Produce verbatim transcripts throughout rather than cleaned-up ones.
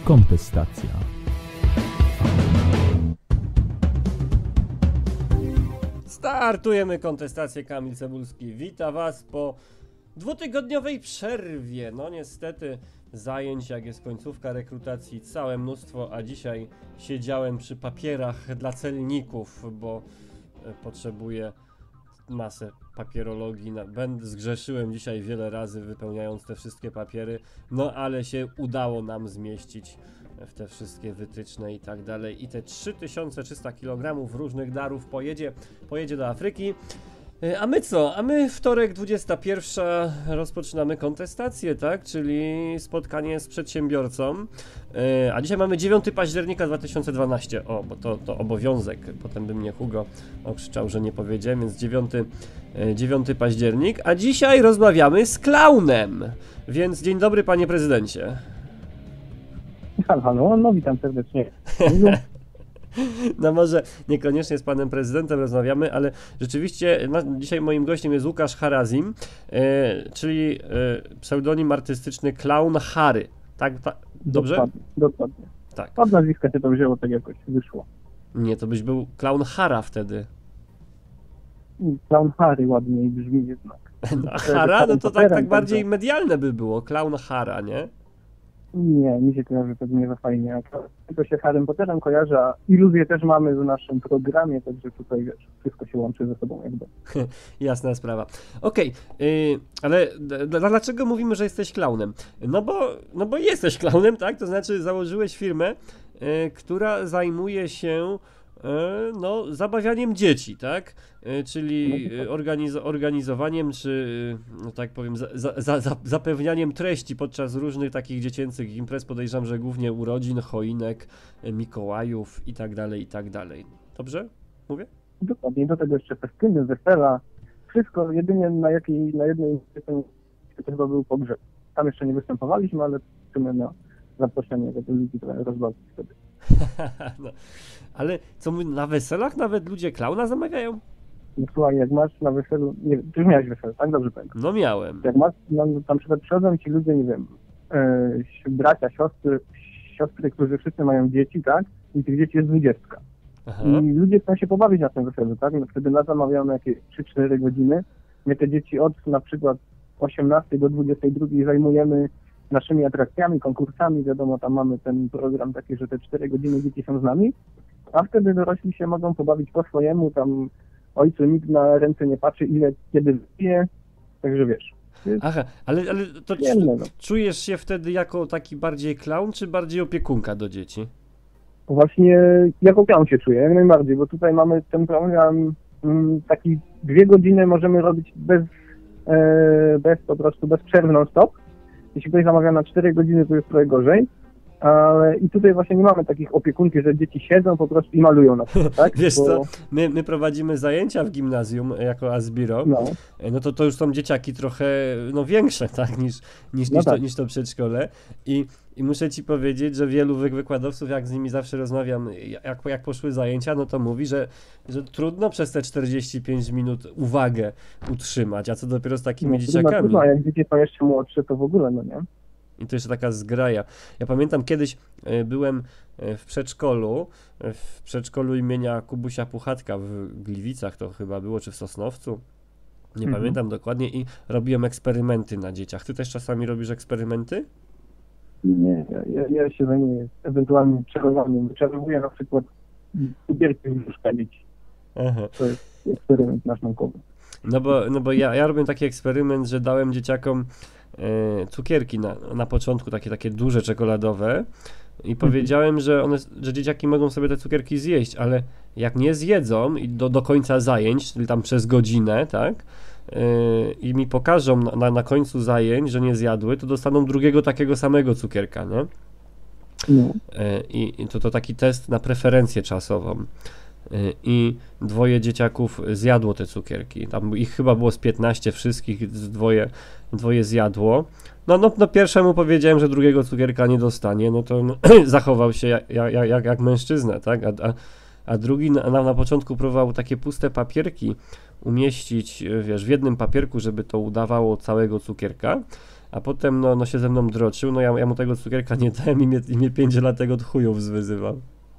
Kontestacja. Startujemy kontestację. Kamil Cebulski wita was po dwutygodniowej przerwie. No niestety zajęć, jak jest końcówka rekrutacji, całe mnóstwo, a dzisiaj siedziałem przy papierach dla celników, bo potrzebuję masę papierologii. Będę zgrzeszyłem dzisiaj wiele razy, wypełniając te wszystkie papiery, no ale się udało nam zmieścić w te wszystkie wytyczne i tak dalej. I te trzy tysiące trzysta kilogramów różnych darów pojedzie, pojedzie do Afryki. A my co? A my wtorek dwudziesta pierwsza rozpoczynamy kontestację, tak? Czyli spotkanie z przedsiębiorcą. A dzisiaj mamy dziewiątego października dwa tysiące dwunastego. O, bo to, to obowiązek. Potem by mnie Hugo okrzyczał, że nie powiedziałem, więc dziewiątego październik. A dzisiaj rozmawiamy z klaunem. Więc dzień dobry, panie prezydencie. Halo, halo, no witam serdecznie. No może niekoniecznie z panem prezydentem rozmawiamy, ale rzeczywiście no, dzisiaj moim gościem jest Łukasz Harazim, e, czyli e, pseudonim artystyczny Clown Harry. Tak, ta, dobrze? Dokładnie, dokładnie. Tak. Od nazwiska się to wzięło, tak jakoś wyszło. Nie, to byś był Clown Hara wtedy. Clown Harry ładniej brzmi jednak. No, a Hara, no to tak, tak bardziej medialne by było. Clown Hara, nie? Nie, mi się kojarzy pewnie za fajnie. Tylko się Harrym Potterem kojarzy, a iluzję też mamy w naszym programie, także tutaj wiesz, wszystko się łączy ze sobą jakby. Jasna sprawa. Okej, okay, yy, ale d- d- dlaczego mówimy, że jesteś klaunem? No bo, no bo jesteś klaunem, tak? To znaczy założyłeś firmę, yy, która zajmuje się no, zabawianiem dzieci, tak? Czyli organiz- organizowaniem, czy no tak powiem, za- za- za- zapewnianiem treści podczas różnych takich dziecięcych imprez, podejrzewam, że głównie urodzin, choinek, Mikołajów i tak dalej, i tak dalej. Dobrze? Mówię? Dokładnie, do tego jeszcze festyny, wesela, wszystko jedynie na jakiej, na jednej to chyba był pogrzeb. Tam jeszcze nie występowaliśmy, ale liczymy na zaproszenie do ludzi, które rozbawić wtedy. No, ale co, na weselach nawet ludzie klauna zamawiają? No, słuchaj, jak masz na weselu, nie wiem, ty już miałeś wesele, tak? Dobrze pamiętam. No miałem. Jak masz, no, tam przykład przychodzą ci ludzie, nie wiem, yy, bracia, siostry, siostry, którzy wszyscy mają dzieci, tak? I tych dzieci jest dwudziestka. Aha. I ludzie chcą się pobawić na tym weselu, tak? No, wtedy nas zamawiamy jakieś trzy cztery godziny. My te dzieci od na przykład osiemnastej do dwudziestej drugiej zajmujemy naszymi atrakcjami, konkursami, wiadomo, tam mamy ten program taki, że te cztery godziny dzieci są z nami, a wtedy dorośli się mogą pobawić po swojemu, tam ojcu nikt na ręce nie patrzy, ile kiedy wypije, także wiesz. Aha, ale, ale to Przyjemne, no. Czujesz się wtedy jako taki bardziej klaun, czy bardziej opiekunka do dzieci? Właśnie jako klaun się czuję, jak najbardziej, bo tutaj mamy ten program m, taki dwie godziny możemy robić bez, e, bez po prostu bez przerw non-stop. Jeśli ktoś zamawia na cztery godziny, to jest trochę gorzej, ale i tutaj właśnie nie mamy takich opiekunki, że dzieci siedzą po prostu i malują na przykład, tak? Wiesz Bo... co, my, my prowadzimy zajęcia w gimnazjum jako Asbiro, no. no to to już są dzieciaki trochę no większe, tak, niż, niż, No niż, tak. to, niż to przedszkole i, i muszę ci powiedzieć, że wielu wy- wykładowców, jak z nimi zawsze rozmawiam, jak, jak poszły zajęcia, no to mówi, że, że trudno przez te czterdzieści pięć minut uwagę utrzymać, a co dopiero z takimi no, dzieciakami. Trudno, a jak dzieci są jeszcze młodsze, to w ogóle, no nie? I to jeszcze taka zgraja. Ja pamiętam kiedyś y, byłem y, w przedszkolu, y, w przedszkolu imienia Kubusia Puchatka w Gliwicach to chyba było, czy w Sosnowcu. Nie Mhm. pamiętam dokładnie i robiłem eksperymenty na dzieciach. Ty też czasami robisz eksperymenty? Nie, ja, ja, ja się zajmuję ewentualnym czarowaniem. Wyczarowuję na przykład cukierki z brzuszka dzieci. Aha. To jest eksperyment nasz naukowy. No bo, no bo ja, ja robię taki eksperyment, że dałem dzieciakom e, cukierki na, na początku, takie, takie duże czekoladowe i powiedziałem, że one, że dzieciaki mogą sobie te cukierki zjeść, ale jak nie zjedzą i do, do końca zajęć, czyli tam przez godzinę, tak, e, i mi pokażą na, na, na końcu zajęć, że nie zjadły, to dostaną drugiego takiego samego cukierka, nie? No. E, I, i to, to taki test na preferencję czasową. I dwoje dzieciaków zjadło te cukierki. Tam ich chyba było z piętnaście wszystkich, dwoje, dwoje zjadło. No, no, no pierwszemu powiedziałem, że drugiego cukierka nie dostanie, no to no, zachował się jak, jak, jak, jak mężczyzna, tak? A, a, a drugi na, na początku próbował takie puste papierki umieścić, wiesz, w jednym papierku, żeby to udawało całego cukierka. a potem no, no się ze mną droczył, no ja, ja mu tego cukierka nie dałem i mnie, i mnie pięciolatek od chujów zwyzywał.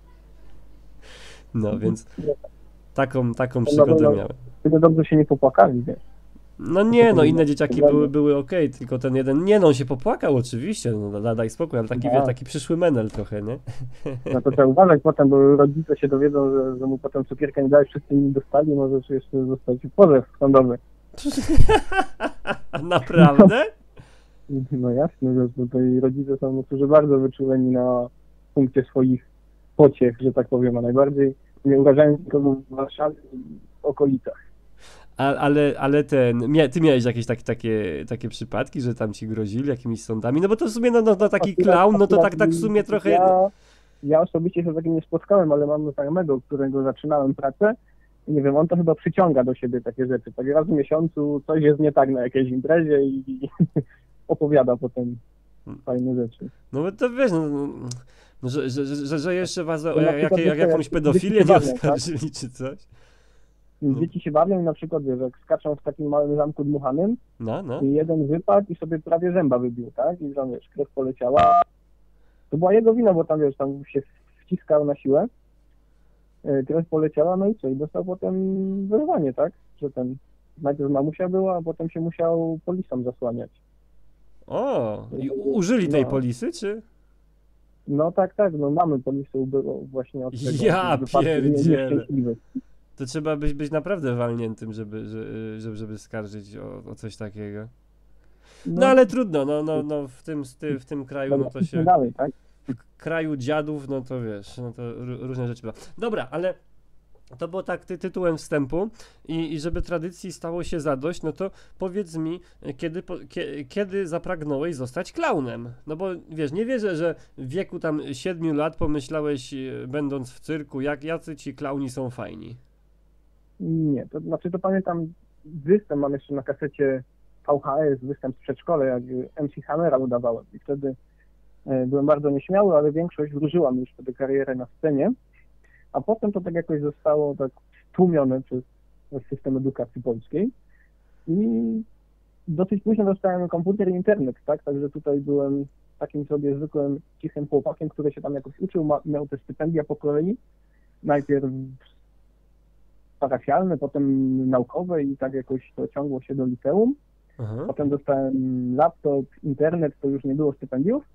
No więc taką, taką przygodę miałem. Tylko dobrze się nie popłakali, wiesz. No nie, no inne dzieciaki były, były okej, okay, tylko ten jeden, nie no, on się popłakał oczywiście, no da, daj spokój, ale taki, wie, taki przyszły menel trochę, nie? No to trzeba uważać potem, bo rodzice się dowiedzą, że, że mu potem cukierka nie dali, wszyscy inni dostali, możesz jeszcze zostać pozew sądowy. Naprawdę? No, no jasne, że tutaj rodzice są niektórzy bardzo wyczuleni na punkcie swoich pociech, że tak powiem, a najbardziej nie urażając nikogo w Warszawie i okolicach. A, ale, ale ten, mia, ty miałeś jakieś tak, takie, takie przypadki, że tam ci grozili jakimiś sądami? No bo to w sumie, no, no, no taki klaun, no to tak, tak w sumie trochę... Ja, ja osobiście się z takim nie spotkałem, ale mam znajomego, którego zaczynałem pracę i nie wiem, on to chyba przyciąga do siebie takie rzeczy. Tak raz w miesiącu coś jest nie tak na jakiejś imprezie i, i opowiada potem fajne rzeczy. No bo to wiesz, no, no, że, że, że, że jeszcze was o no, jak, jak, jak, jakąś pedofilię nie oskarżyli, tak? Czy coś? No. Dzieci się bawią i na przykład, wiesz, jak skaczą w takim małym zamku dmuchanym no, no. i jeden wypadł i sobie prawie zęba wybił, tak? I tam, wiesz, krew poleciała. To była jego wina, bo tam, wiesz, tam się wciskał na siłę. Krew poleciała, no i co? I dostał potem wyrwanie, tak? Że ten, najpierw mamusia była, a potem się musiał polisą zasłaniać. O, i użyli tej no. polisy, czy? No tak, tak, no mamy polisę było właśnie od tego. Ja pierdzielę. To trzeba być, być naprawdę walniętym, żeby, żeby, żeby skarżyć o, o coś takiego. No, no ale trudno, no, no, no w tym, w tym kraju, no to się... Dalej, tak? W kraju dziadów, no to wiesz, no to różne rzeczy były. Dobra, ale to było tak ty, tytułem wstępu i, i żeby tradycji stało się zadość, no to powiedz mi, kiedy, po, kie, kiedy zapragnąłeś zostać klaunem? No bo wiesz, nie wierzę, że w wieku tam siedmiu lat pomyślałeś, będąc w cyrku, jak jacy ci klauni są fajni. Nie, to znaczy to pamiętam występ, mam jeszcze na kasecie V H S, występ z przedszkola, jak M C Hammera udawałem i wtedy e, byłem bardzo nieśmiały, ale większość wróżyła mi już wtedy karierę na scenie, a potem to tak jakoś zostało tak stłumione przez system edukacji polskiej i dosyć późno dostałem komputer i internet, tak, także tutaj byłem takim sobie zwykłym, cichym chłopakiem, który się tam jakoś uczył, ma, miał te stypendia po kolei, najpierw parafialne, potem naukowe i tak jakoś to ciągło się do liceum. Aha. Potem dostałem laptop, internet, to już nie było stypendiów.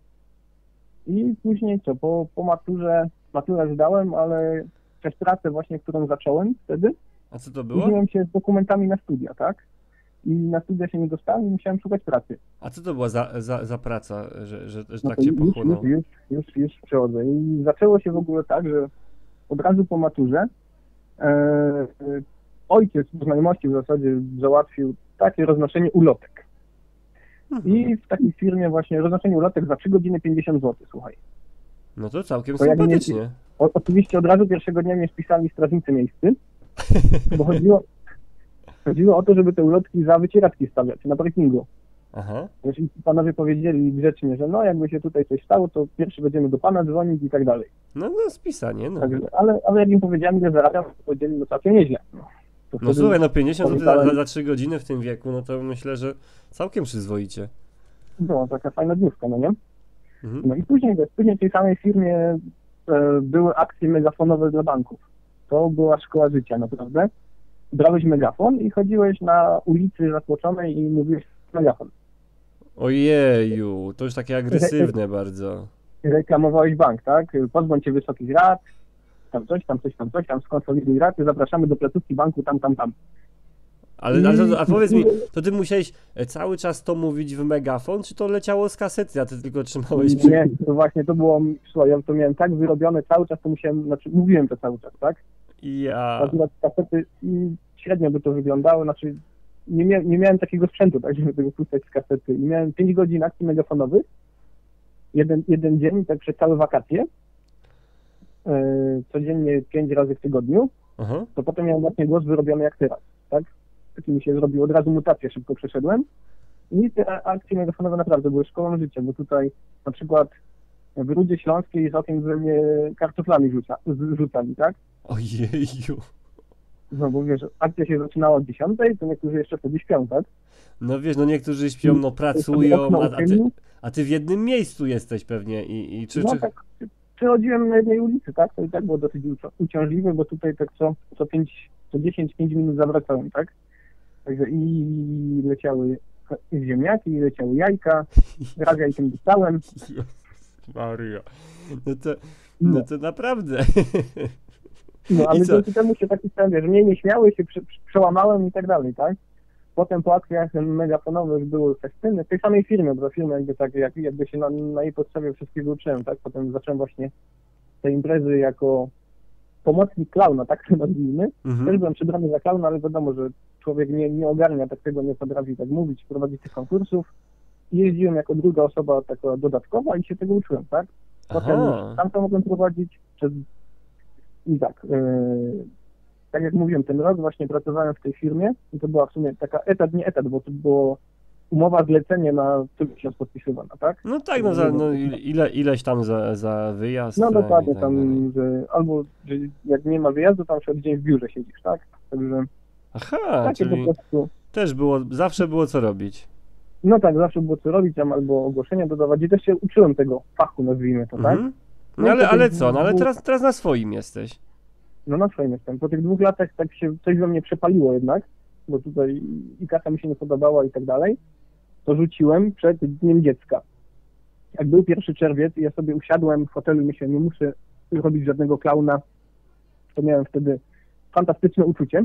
I później co, po, po maturze, maturę zdałem, ale przez pracę właśnie, którą zacząłem wtedy. A co to było? Użyłem się z dokumentami na studia, tak? I na studia się nie dostałem i musiałem szukać pracy. A co to była za, za, za praca, że, że, że no tak cię już, pochłonął? Już, już, już, już przechodzę. I zaczęło się w ogóle tak, że od razu po maturze E, ojciec z znajomości w zasadzie załatwił takie roznoszenie ulotek. Mhm. I w takiej firmie właśnie roznoszenie ulotek za trzy godziny pięćdziesiąt złotych, słuchaj. No to całkiem to sympatycznie. Nie, o, oczywiście od razu pierwszego dnia mnie spisali strażnicy miejscy, bo chodziło, chodziło o to, żeby te ulotki za wycieraczki stawiać na parkingu. Aha. Jeśli panowie powiedzieli grzecznie, że no jakby się tutaj coś stało, to pierwszy będziemy do pana dzwonić i tak dalej. No, no spisanie, no. Tak, ale, ale jak im powiedziałem, ile zarabiam, to powiedzieli, no całkiem nieźle. No, no słuchaj, no pięćdziesiąt złotych za, za trzy godziny w tym wieku, no to myślę, że całkiem przyzwoicie. No, taka fajna dniówka, no nie? Mhm. No i później, później w tej samej firmie e, były akcje megafonowe dla banków. To była szkoła życia, naprawdę. Brałeś megafon i chodziłeś na ulicy zatłoczonej i mówiłeś megafon. Ojeju, to już takie agresywne bardzo. Reklamowałeś bank, tak? Pozbądź się wysokich rat, tam coś, tam coś, tam coś, tam skonsoliduj raty, zapraszamy do placówki banku tam, tam, tam. Ale, ale a powiedz mi, to ty musiałeś cały czas to mówić w megafon, czy to leciało z kasety, a ty tylko trzymałeś przy... Nie, to właśnie to było, słuchaj, ja to miałem tak wyrobione, cały czas to musiałem, znaczy mówiłem to cały czas, tak? Ja... Akurat kasety i średnio by to wyglądało, znaczy nie, mia nie miałem takiego sprzętu, tak, żeby tego puszczać z kasety i miałem pięć godzin akcji megafonowych, jeden, jeden dzień, tak przez całe wakacje, yy, codziennie pięć razy w tygodniu, Aha. to potem miałem właśnie głos wyrobiony jak teraz, tak? Taki mi się zrobił, od razu mutację szybko przeszedłem i te akcje megafonowe naprawdę były szkołą życia, bo tutaj na przykład w Rudzie Śląskiej z okien we mnie kartoflami rzuca, rzucali, tak? Ojeju. No bo wiesz, akcja się zaczynała od dziesiątej, to niektórzy jeszcze wtedy śpią, tak? No wiesz, no niektórzy śpią, no pracują, okno a, a, ty, uchylił. a ty w jednym miejscu jesteś pewnie i, i czy, No czy... tak, przechodziłem na jednej ulicy, tak? To i tak było dosyć ucio- uciążliwe, bo tutaj tak co, co, pięć, co dziesięć pięć minut zawracałem, tak? Także i leciały ziemniaki, i leciały jajka, raz jajkiem dostałem. Jezus Maria. No to, no to naprawdę. No ale I co? dzięki temu się taki stan, wiesz, mnie nie śmiały, się prze, przełamałem i tak dalej, tak? Potem po akcjach megafonowych były festyny w tej samej firmie, bo firma jakby tak, jak, jakby się na, na jej podstawie wszystkiego uczyłem, tak? Potem zacząłem właśnie te imprezy jako pomocnik klauna, tak to nazwijmy. Mhm. Też byłem przybrany za klauna, ale wiadomo, że człowiek nie, nie ogarnia tak tego, nie potrafi tak mówić, prowadzić tych konkursów. I jeździłem jako druga osoba taka dodatkowa i się tego uczyłem, tak? Potem Aha. sam to mogłem prowadzić przez... I tak, yy, tak jak mówiłem, ten rok właśnie pracowałem w tej firmie i to była w sumie taka etat, nie etat, bo to było umowa zlecenie na tylu miesiąc podpisywana, tak? No tak, no, za, no ile, ileś tam za, za wyjazd. No e, dokładnie, i tak tam, dalej. że albo że jak nie ma wyjazdu, tam się dzień w biurze siedzisz, tak? Także Aha, takie czyli po prostu, też było, zawsze było co robić. no tak, zawsze było co robić, tam albo ogłoszenia dodawać i też się uczyłem tego fachu, nazwijmy to, tak? Mhm. No No i ale, po ale tych co, no ale dwóch- teraz, teraz na swoim jesteś. No na swoim jestem. Po tych dwóch latach tak się coś we mnie przepaliło jednak, bo tutaj i kasa mi się nie podobała i tak dalej, to rzuciłem przed Dniem Dziecka. Jak był pierwszy czerwiec i ja sobie usiadłem w hotelu i myślałem, nie muszę robić żadnego klauna, to miałem wtedy fantastyczne uczucie.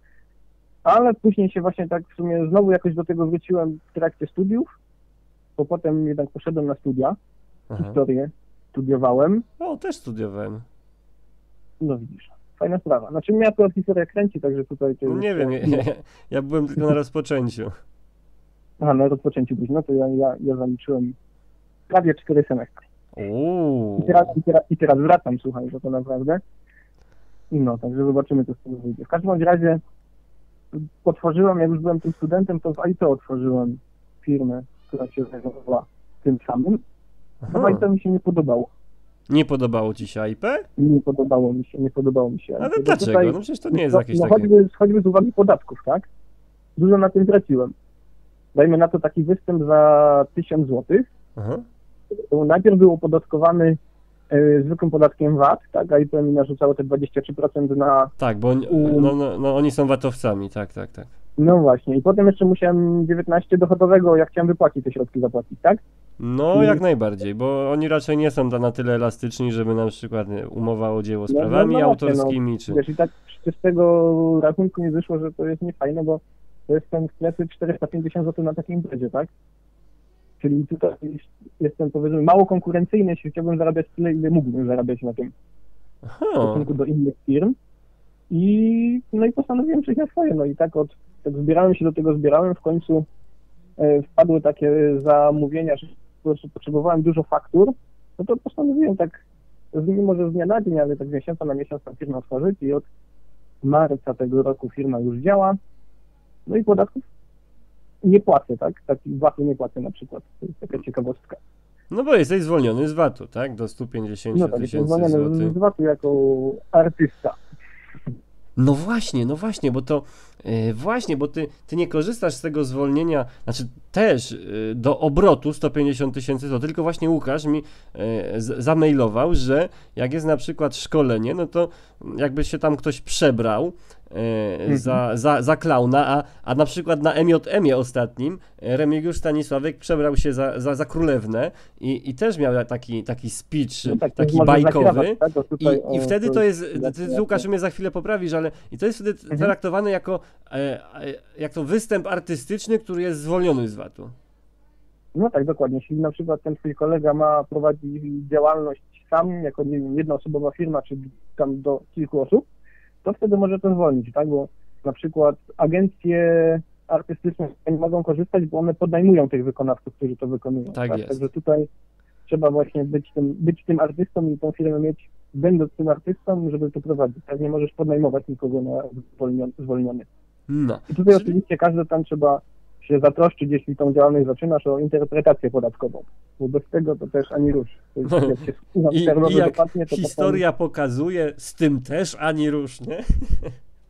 Ale później się właśnie tak w sumie znowu jakoś do tego wróciłem w trakcie studiów, bo potem jednak poszedłem na studia, Aha. historię studiowałem. O, też studiowałem. No widzisz, fajna sprawa. Znaczy mnie akurat historia kręci, także tutaj... To No jest- nie wiem, ja, ja, ja byłem tylko na rozpoczęciu. Aha, na rozpoczęciu być, no to ja, ja, ja zaliczyłem prawie cztery semestry. Uuu. I teraz, i, teraz, I teraz wracam, słuchaj, że to naprawdę. No, także zobaczymy, co z tego wyjdzie. W każdym bądź razie otworzyłem, jak już byłem tym studentem, to w I T otworzyłem firmę, która się zajmowała tym samym. Aha. No i to mi się nie podobało. Nie podobało ci się I P? Nie podobało mi się, nie podobało mi się. Ale Bo dlaczego? tutaj- No przecież to nie jest no, jakieś no takie... choćby, choćby z uwagi podatków, tak? Dużo na tym traciłem. Dajmy na to taki występ za tysiąc złotych. Aha. To najpierw był opodatkowany e, zwykłym podatkiem V A T, tak, a I P mi narzucało te dwadzieścia trzy procent na, Tak, bo oni, U- no, no, no, oni są watowcami, tak, tak, tak. no właśnie, i potem jeszcze musiałem dziewiętnaście dochodowego, jak chciałem wypłacić te środki zapłacić, tak? No, I- jak najbardziej, bo oni raczej nie są na tyle elastyczni, żeby na przykład nie, umowa o dzieło z No, no, prawami no właśnie, autorskimi, czy... Wiesz, i tak z tego rachunku nie wyszło, że to jest niefajne, bo to jest ten sklepy czterysta pięćdziesiąt złotych na takiej imprezie, tak? Czyli tutaj jestem, powiedzmy, mało konkurencyjny, jeśli chciałbym zarabiać tyle, ile mógłbym zarabiać na tym. w Aha. stosunku do innych firm i no i postanowiłem przejść na swoje, no i tak od, tak zbierałem się do tego, zbierałem, w końcu e, wpadły takie zamówienia, że po prostu potrzebowałem dużo faktur, no to postanowiłem tak, z, może z dnia na dzień, ale tak z miesiąca na miesiąc tę firmę otworzyć i od marca tego roku firma już działa, no i podatków nie płacę, tak, taki V A T-u nie płacę na przykład, to jest taka ciekawostka. No bo jesteś zwolniony z V A T-u, tak? Do stu pięćdziesięciu No tak, jestem tysięcy zwolniony z złotych. V A T-u jako artysta. No właśnie, no właśnie, bo to e, właśnie, bo ty, ty nie korzystasz z tego zwolnienia, znaczy też e, do obrotu sto pięćdziesiąt tysięcy złotych, tylko właśnie Łukasz mi e, z, zamailował, że jak jest na przykład szkolenie, no to jakby się tam ktoś przebrał e, Mhm. za, za, za klauna, a, a na przykład na M J M-ie ostatnim e, Remigiusz Stanisławek przebrał się za, za, za królewnę i, i też miał taki, taki speech, No tak, to taki może bajkowy. zakrywać, tak, bo tutaj, I, I o, wtedy to jest, jasne, ty, jasne. Łukasz, mnie za chwilę poprawisz, ale i to jest wtedy Mhm. traktowane jako, e, e, jak to występ artystyczny, który jest zwolniony z V A T-u. No tak, dokładnie. Jeśli na przykład ten twój kolega ma prowadzić działalność sam, jako nie wiem, jednoosobowa firma, czy tam do kilku osób, to wtedy może to zwolnić, tak? Bo na przykład agencje artystyczne nie mogą korzystać, bo one podnajmują tych wykonawców, którzy to wykonują. Tak jest. Także tutaj trzeba właśnie być tym, być tym artystą i tą firmę mieć, będąc tym artystą, żeby to prowadzić. Tak, nie możesz podnajmować nikogo na zwolniony. zwolniony. No. I tutaj Czyli- oczywiście każdy tam trzeba się zatroszczyć, jeśli tą działalność zaczynasz, o interpretację podatkową. Bo bez tego to też ani rusz. To jest, jak się słucha I, sternowy i jak dopadnie, to historia pokazuje, z tym też ani rusz, nie? potem,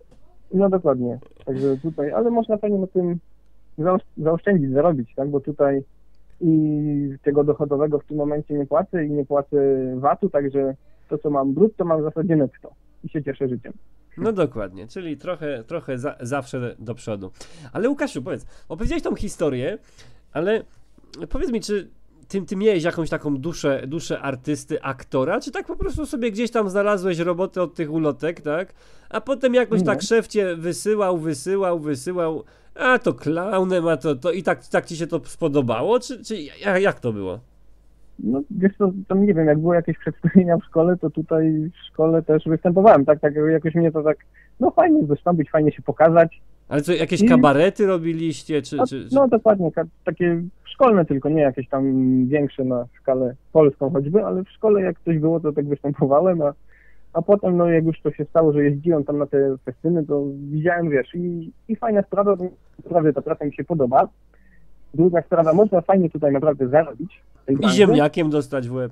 No dokładnie. Także tutaj, ale można fajnie na tym zaosz- zaoszczędzić, zarobić, tak? Bo tutaj i tego dochodowego w tym momencie nie płacę i nie płacę vatu, także to, co mam brutto, mam w zasadzie netto i się cieszę życiem. No dokładnie, czyli trochę, trochę za, zawsze do przodu. Ale Łukaszu, powiedz, opowiedziałeś tą historię, ale powiedz mi, czy ty, ty miałeś jakąś taką duszę, duszę artysty, aktora, czy tak po prostu sobie gdzieś tam znalazłeś robotę od tych ulotek, tak? A potem jakoś Nie. tak szef cię wysyłał, wysyłał, wysyłał, a to klaunem, a to, to i tak, tak ci się to spodobało, czy, czy jak, jak to było? No wiesz co, tam nie wiem, jak było jakieś przedstawienia w szkole, to tutaj w szkole też występowałem, tak? Tak jakoś mnie to tak, no fajnie wystąpić, fajnie się pokazać. Ale co, jakieś I- kabarety robiliście, czy... No, czy, czy... no dokładnie, ka- takie szkolne tylko, nie jakieś tam większe na skalę polską choćby, ale w szkole jak coś było, to tak występowałem, a, a potem, no jak już to się stało, że jeździłem tam na te festyny, to widziałem, wiesz, i, i fajna sprawa, naprawdę ta praca mi się podoba. Druga sprawa, można fajnie tutaj naprawdę zarobić. w tej I branży. ziemniakiem dostać w łeb.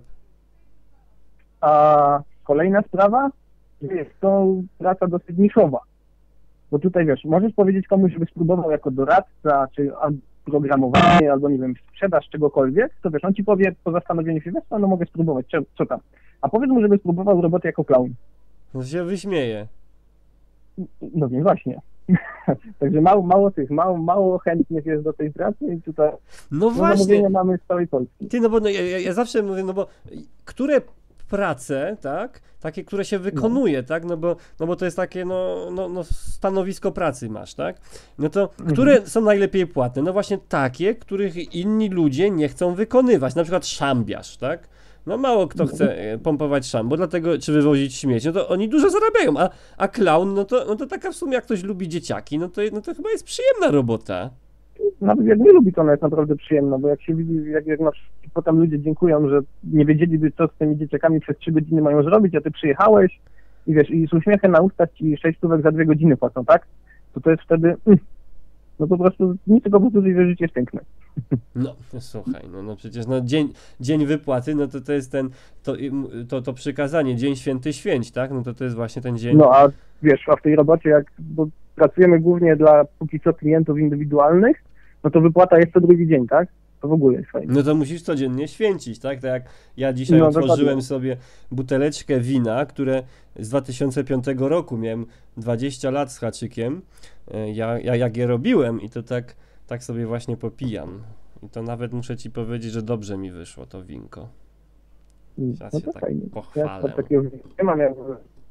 A kolejna sprawa, że jest to praca dosyć niszowa. Bo tutaj wiesz, możesz powiedzieć komuś, żeby spróbował jako doradca, czy a- programowanie, albo nie wiem, sprzedaż czegokolwiek, to wiesz, on ci powie po zastanowieniu się, wiesz co, no mogę spróbować, co, co tam. A powiedz mu, żeby spróbował roboty jako klaun. No się wyśmieje. No więc właśnie. Także mało, mało tych, mało, mało chętnych jest do tej pracy i tutaj No no, właśnie. zamówienia mamy z całej Polski. Ty, no bo no, ja, ja ja zawsze mówię, no bo które prace, tak, takie, które się wykonuje, tak, no bo, no bo to jest takie, no, no, no stanowisko pracy masz, tak, no to które są najlepiej płatne? No właśnie takie, których inni ludzie nie chcą wykonywać, na przykład szambiarz, tak, no mało kto chce e, pompować szambo, dlatego, czy wywozić śmieci, no to oni dużo zarabiają, a, a klaun, no to, no to taka w sumie, jak ktoś lubi dzieciaki, no to, no to chyba jest przyjemna robota. Nawet jak nie lubi, to ona jest naprawdę przyjemna, bo jak się widzi, jak, jak na przykład potem ludzie dziękują, że nie wiedzieliby, co z tymi dzieciakami przez trzy godziny mają zrobić, a ty przyjechałeś i wiesz, i z uśmiechem na ustach ci sześć stówek za dwie godziny płacą, tak? To to jest wtedy, mm, no po prostu nic tego powoduje, że życie jest piękne. No, słuchaj, no, no przecież no dzień, dzień wypłaty, no to to jest ten, to, to, to przykazanie, dzień święty święć, tak? No to to jest właśnie ten dzień. No a wiesz, a w tej robocie, jak bo pracujemy głównie dla póki co klientów indywidualnych, no to wypłata jest co drugi dzień, tak? To w ogóle jest fajne. No to musisz codziennie święcić, tak? Tak jak ja dzisiaj No, otworzyłem dokładnie. sobie buteleczkę wina, które z dwa tysiące piątego roku, miałem dwadzieścia lat z haczykiem, e, ja, ja jak je robiłem i to tak, tak sobie właśnie popijam. I to nawet muszę ci powiedzieć, że dobrze mi wyszło to winko. Teraz No się to tak fajnie. Ja pochwalę. to takiego nie mam, jak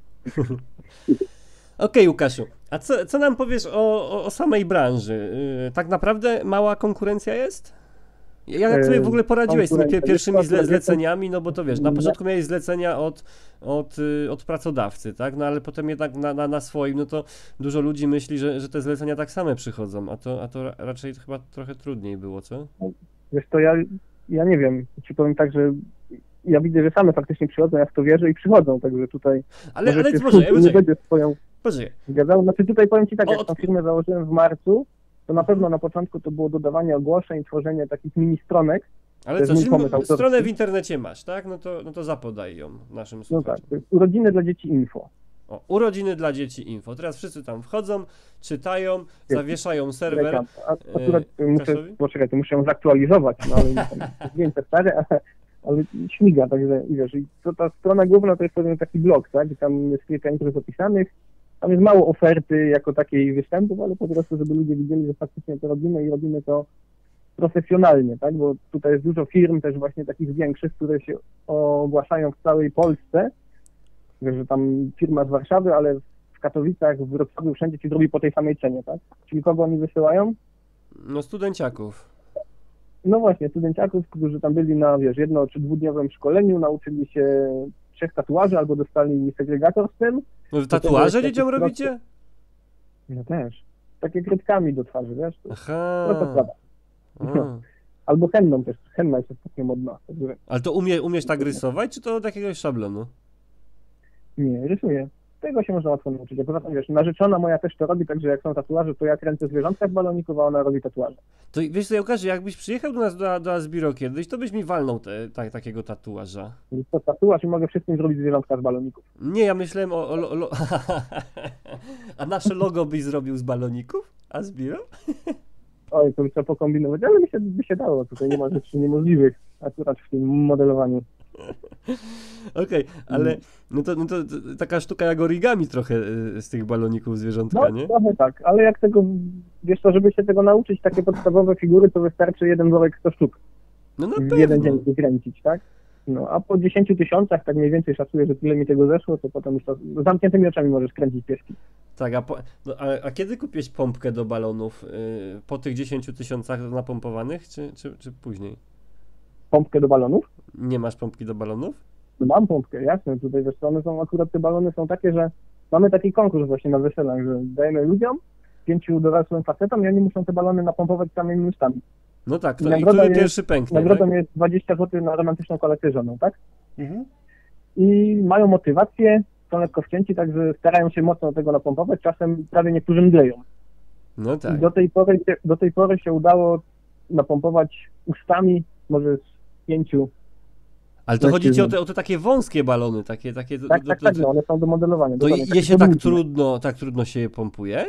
Okej, Łukaszu, a co, co nam powiesz o, o, o samej branży? Yy, tak naprawdę mała konkurencja jest? Jak sobie w ogóle poradziłeś z tymi konkurencja pie- pierwszymi jest, zle, jest- zleceniami, no bo to wiesz, na No. początku miałeś zlecenia od, od, y, od pracodawcy, tak? No ale potem jednak na, na, na swoim, no to dużo ludzi myśli, że, że te zlecenia tak same przychodzą, a to, a to ra- raczej chyba trochę trudniej było, co? Wiesz to ja, ja nie wiem, ci powiem tak, że ja widzę, że same faktycznie przychodzą, ja w to wierzę i przychodzą, także tutaj Ale, ale się może, nie może, będzie swoją może, zgadzało. Znaczy tutaj powiem ci tak, O, jak od- tą firmę założyłem w marcu, to na pewno na początku to było dodawanie ogłoszeń, tworzenie takich mini stronek. ale To co, jest czyli mój pomysł autorski. stronę w internecie masz, tak? No to, no to zapodaj ją naszym No tak, słuchaczom. to jest urodziny dla dzieci info. O, urodziny dla dzieci info. Teraz wszyscy tam wchodzą, czytają, zawieszają serwer. Reklam. A, akurat e, muszę, Łukaszowi? poczekaj, to muszę ją zaktualizować, no ale tam zdjęcia stare, ale, ale śmiga, także i wiesz, i to, ta strona główna to jest pewien taki blog, tak, i tam jest kilka imprez opisanych, tam jest mało oferty jako takiej występów, ale po prostu, żeby ludzie widzieli, że faktycznie to robimy i robimy to profesjonalnie, tak, bo tutaj jest dużo firm też właśnie takich większych, które się ogłaszają w całej Polsce, wiesz, że tam firma z Warszawy, ale w Katowicach, w Wrocławiu, wszędzie ci zrobi po tej samej cenie, tak, czyli kogo oni wysyłają? No studenciaków. No właśnie, studenciaków, którzy tam byli na, wiesz, jedno czy dwudniowym szkoleniu, nauczyli się trzech tatuaży albo dostali segregator z tym. No tatuaże jest dzieciom taki robicie? No też. Takie kredkami do twarzy, wiesz? To Aha. prosta sprawa. A. Albo henną też. Henna jest ostatnio modna. Także Ale to umie, umiesz tak rysować, czy to od jakiegoś szablonu? nie, rysuję. tego się można łatwo nauczyć. A poza tym, wiesz, narzeczona moja też to robi, także jak są tatuaże, to ja kręcę zwierzątka z baloników, a ona robi tatuaże. To wiesz co, Łukasz, jakbyś przyjechał do nas do, do Asbiro kiedyś, to byś mi walnął te, ta, takiego tatuaża. Więc to tatuaż i mogę wszystkim zrobić zwierzątka z baloników. Nie, ja myślałem o... o, o, o A nasze logo byś zrobił z baloników? Asbiro? Oj, to by trzeba pokombinować, ale by się, by się dało. Tutaj nie ma rzeczy niemożliwych akurat w tym modelowaniu. Okej, okay, ale no to, no to, to taka sztuka jak origami trochę z tych baloników zwierzątka, no, nie? Trochę tak, ale jak tego, wiesz co, żeby się tego nauczyć, takie podstawowe figury, to wystarczy jeden worek sto sztuk. No na w pewno. jeden dzień wykręcić, tak? No, a po dziesięciu tysiącach, tak mniej więcej szacuję, że tyle mi tego zeszło, to potem już to z zamkniętymi oczami możesz kręcić pieski. Tak, a, po, no, a, a kiedy kupiłeś pompkę do balonów? Yy, po tych dziesięciu tysiącach napompowanych, czy, czy, czy później? Pompkę do balonów? Nie masz pompki do balonów? No mam pompkę, jasne. Tutaj wiesz, one są, akurat te balony są takie, że mamy taki konkurs właśnie na weselach, że dajemy ludziom, pięciu dorosłym facetom i oni muszą te balony napompować samymi ustami. No tak, to, I i nagroda który jest- pierwszy pęknie, Nagrodą tak? jest dwadzieścia złotych na romantyczną kolację żoną, tak? Mhm. I mają motywację, są lekko wcięci, także starają się mocno tego napompować, czasem prawie niektórzy mdleją. No I tak. do tej pory, się- do tej pory się udało napompować ustami, może z pięciu. Ale to chodzi ci o mężczyzn. te, o te takie wąskie balony, takie... takie do, Tak, do, tak, do, tak, no one są do modelowania. To dokładnie, je takie się tak podłużne. trudno, tak trudno się je pompuje?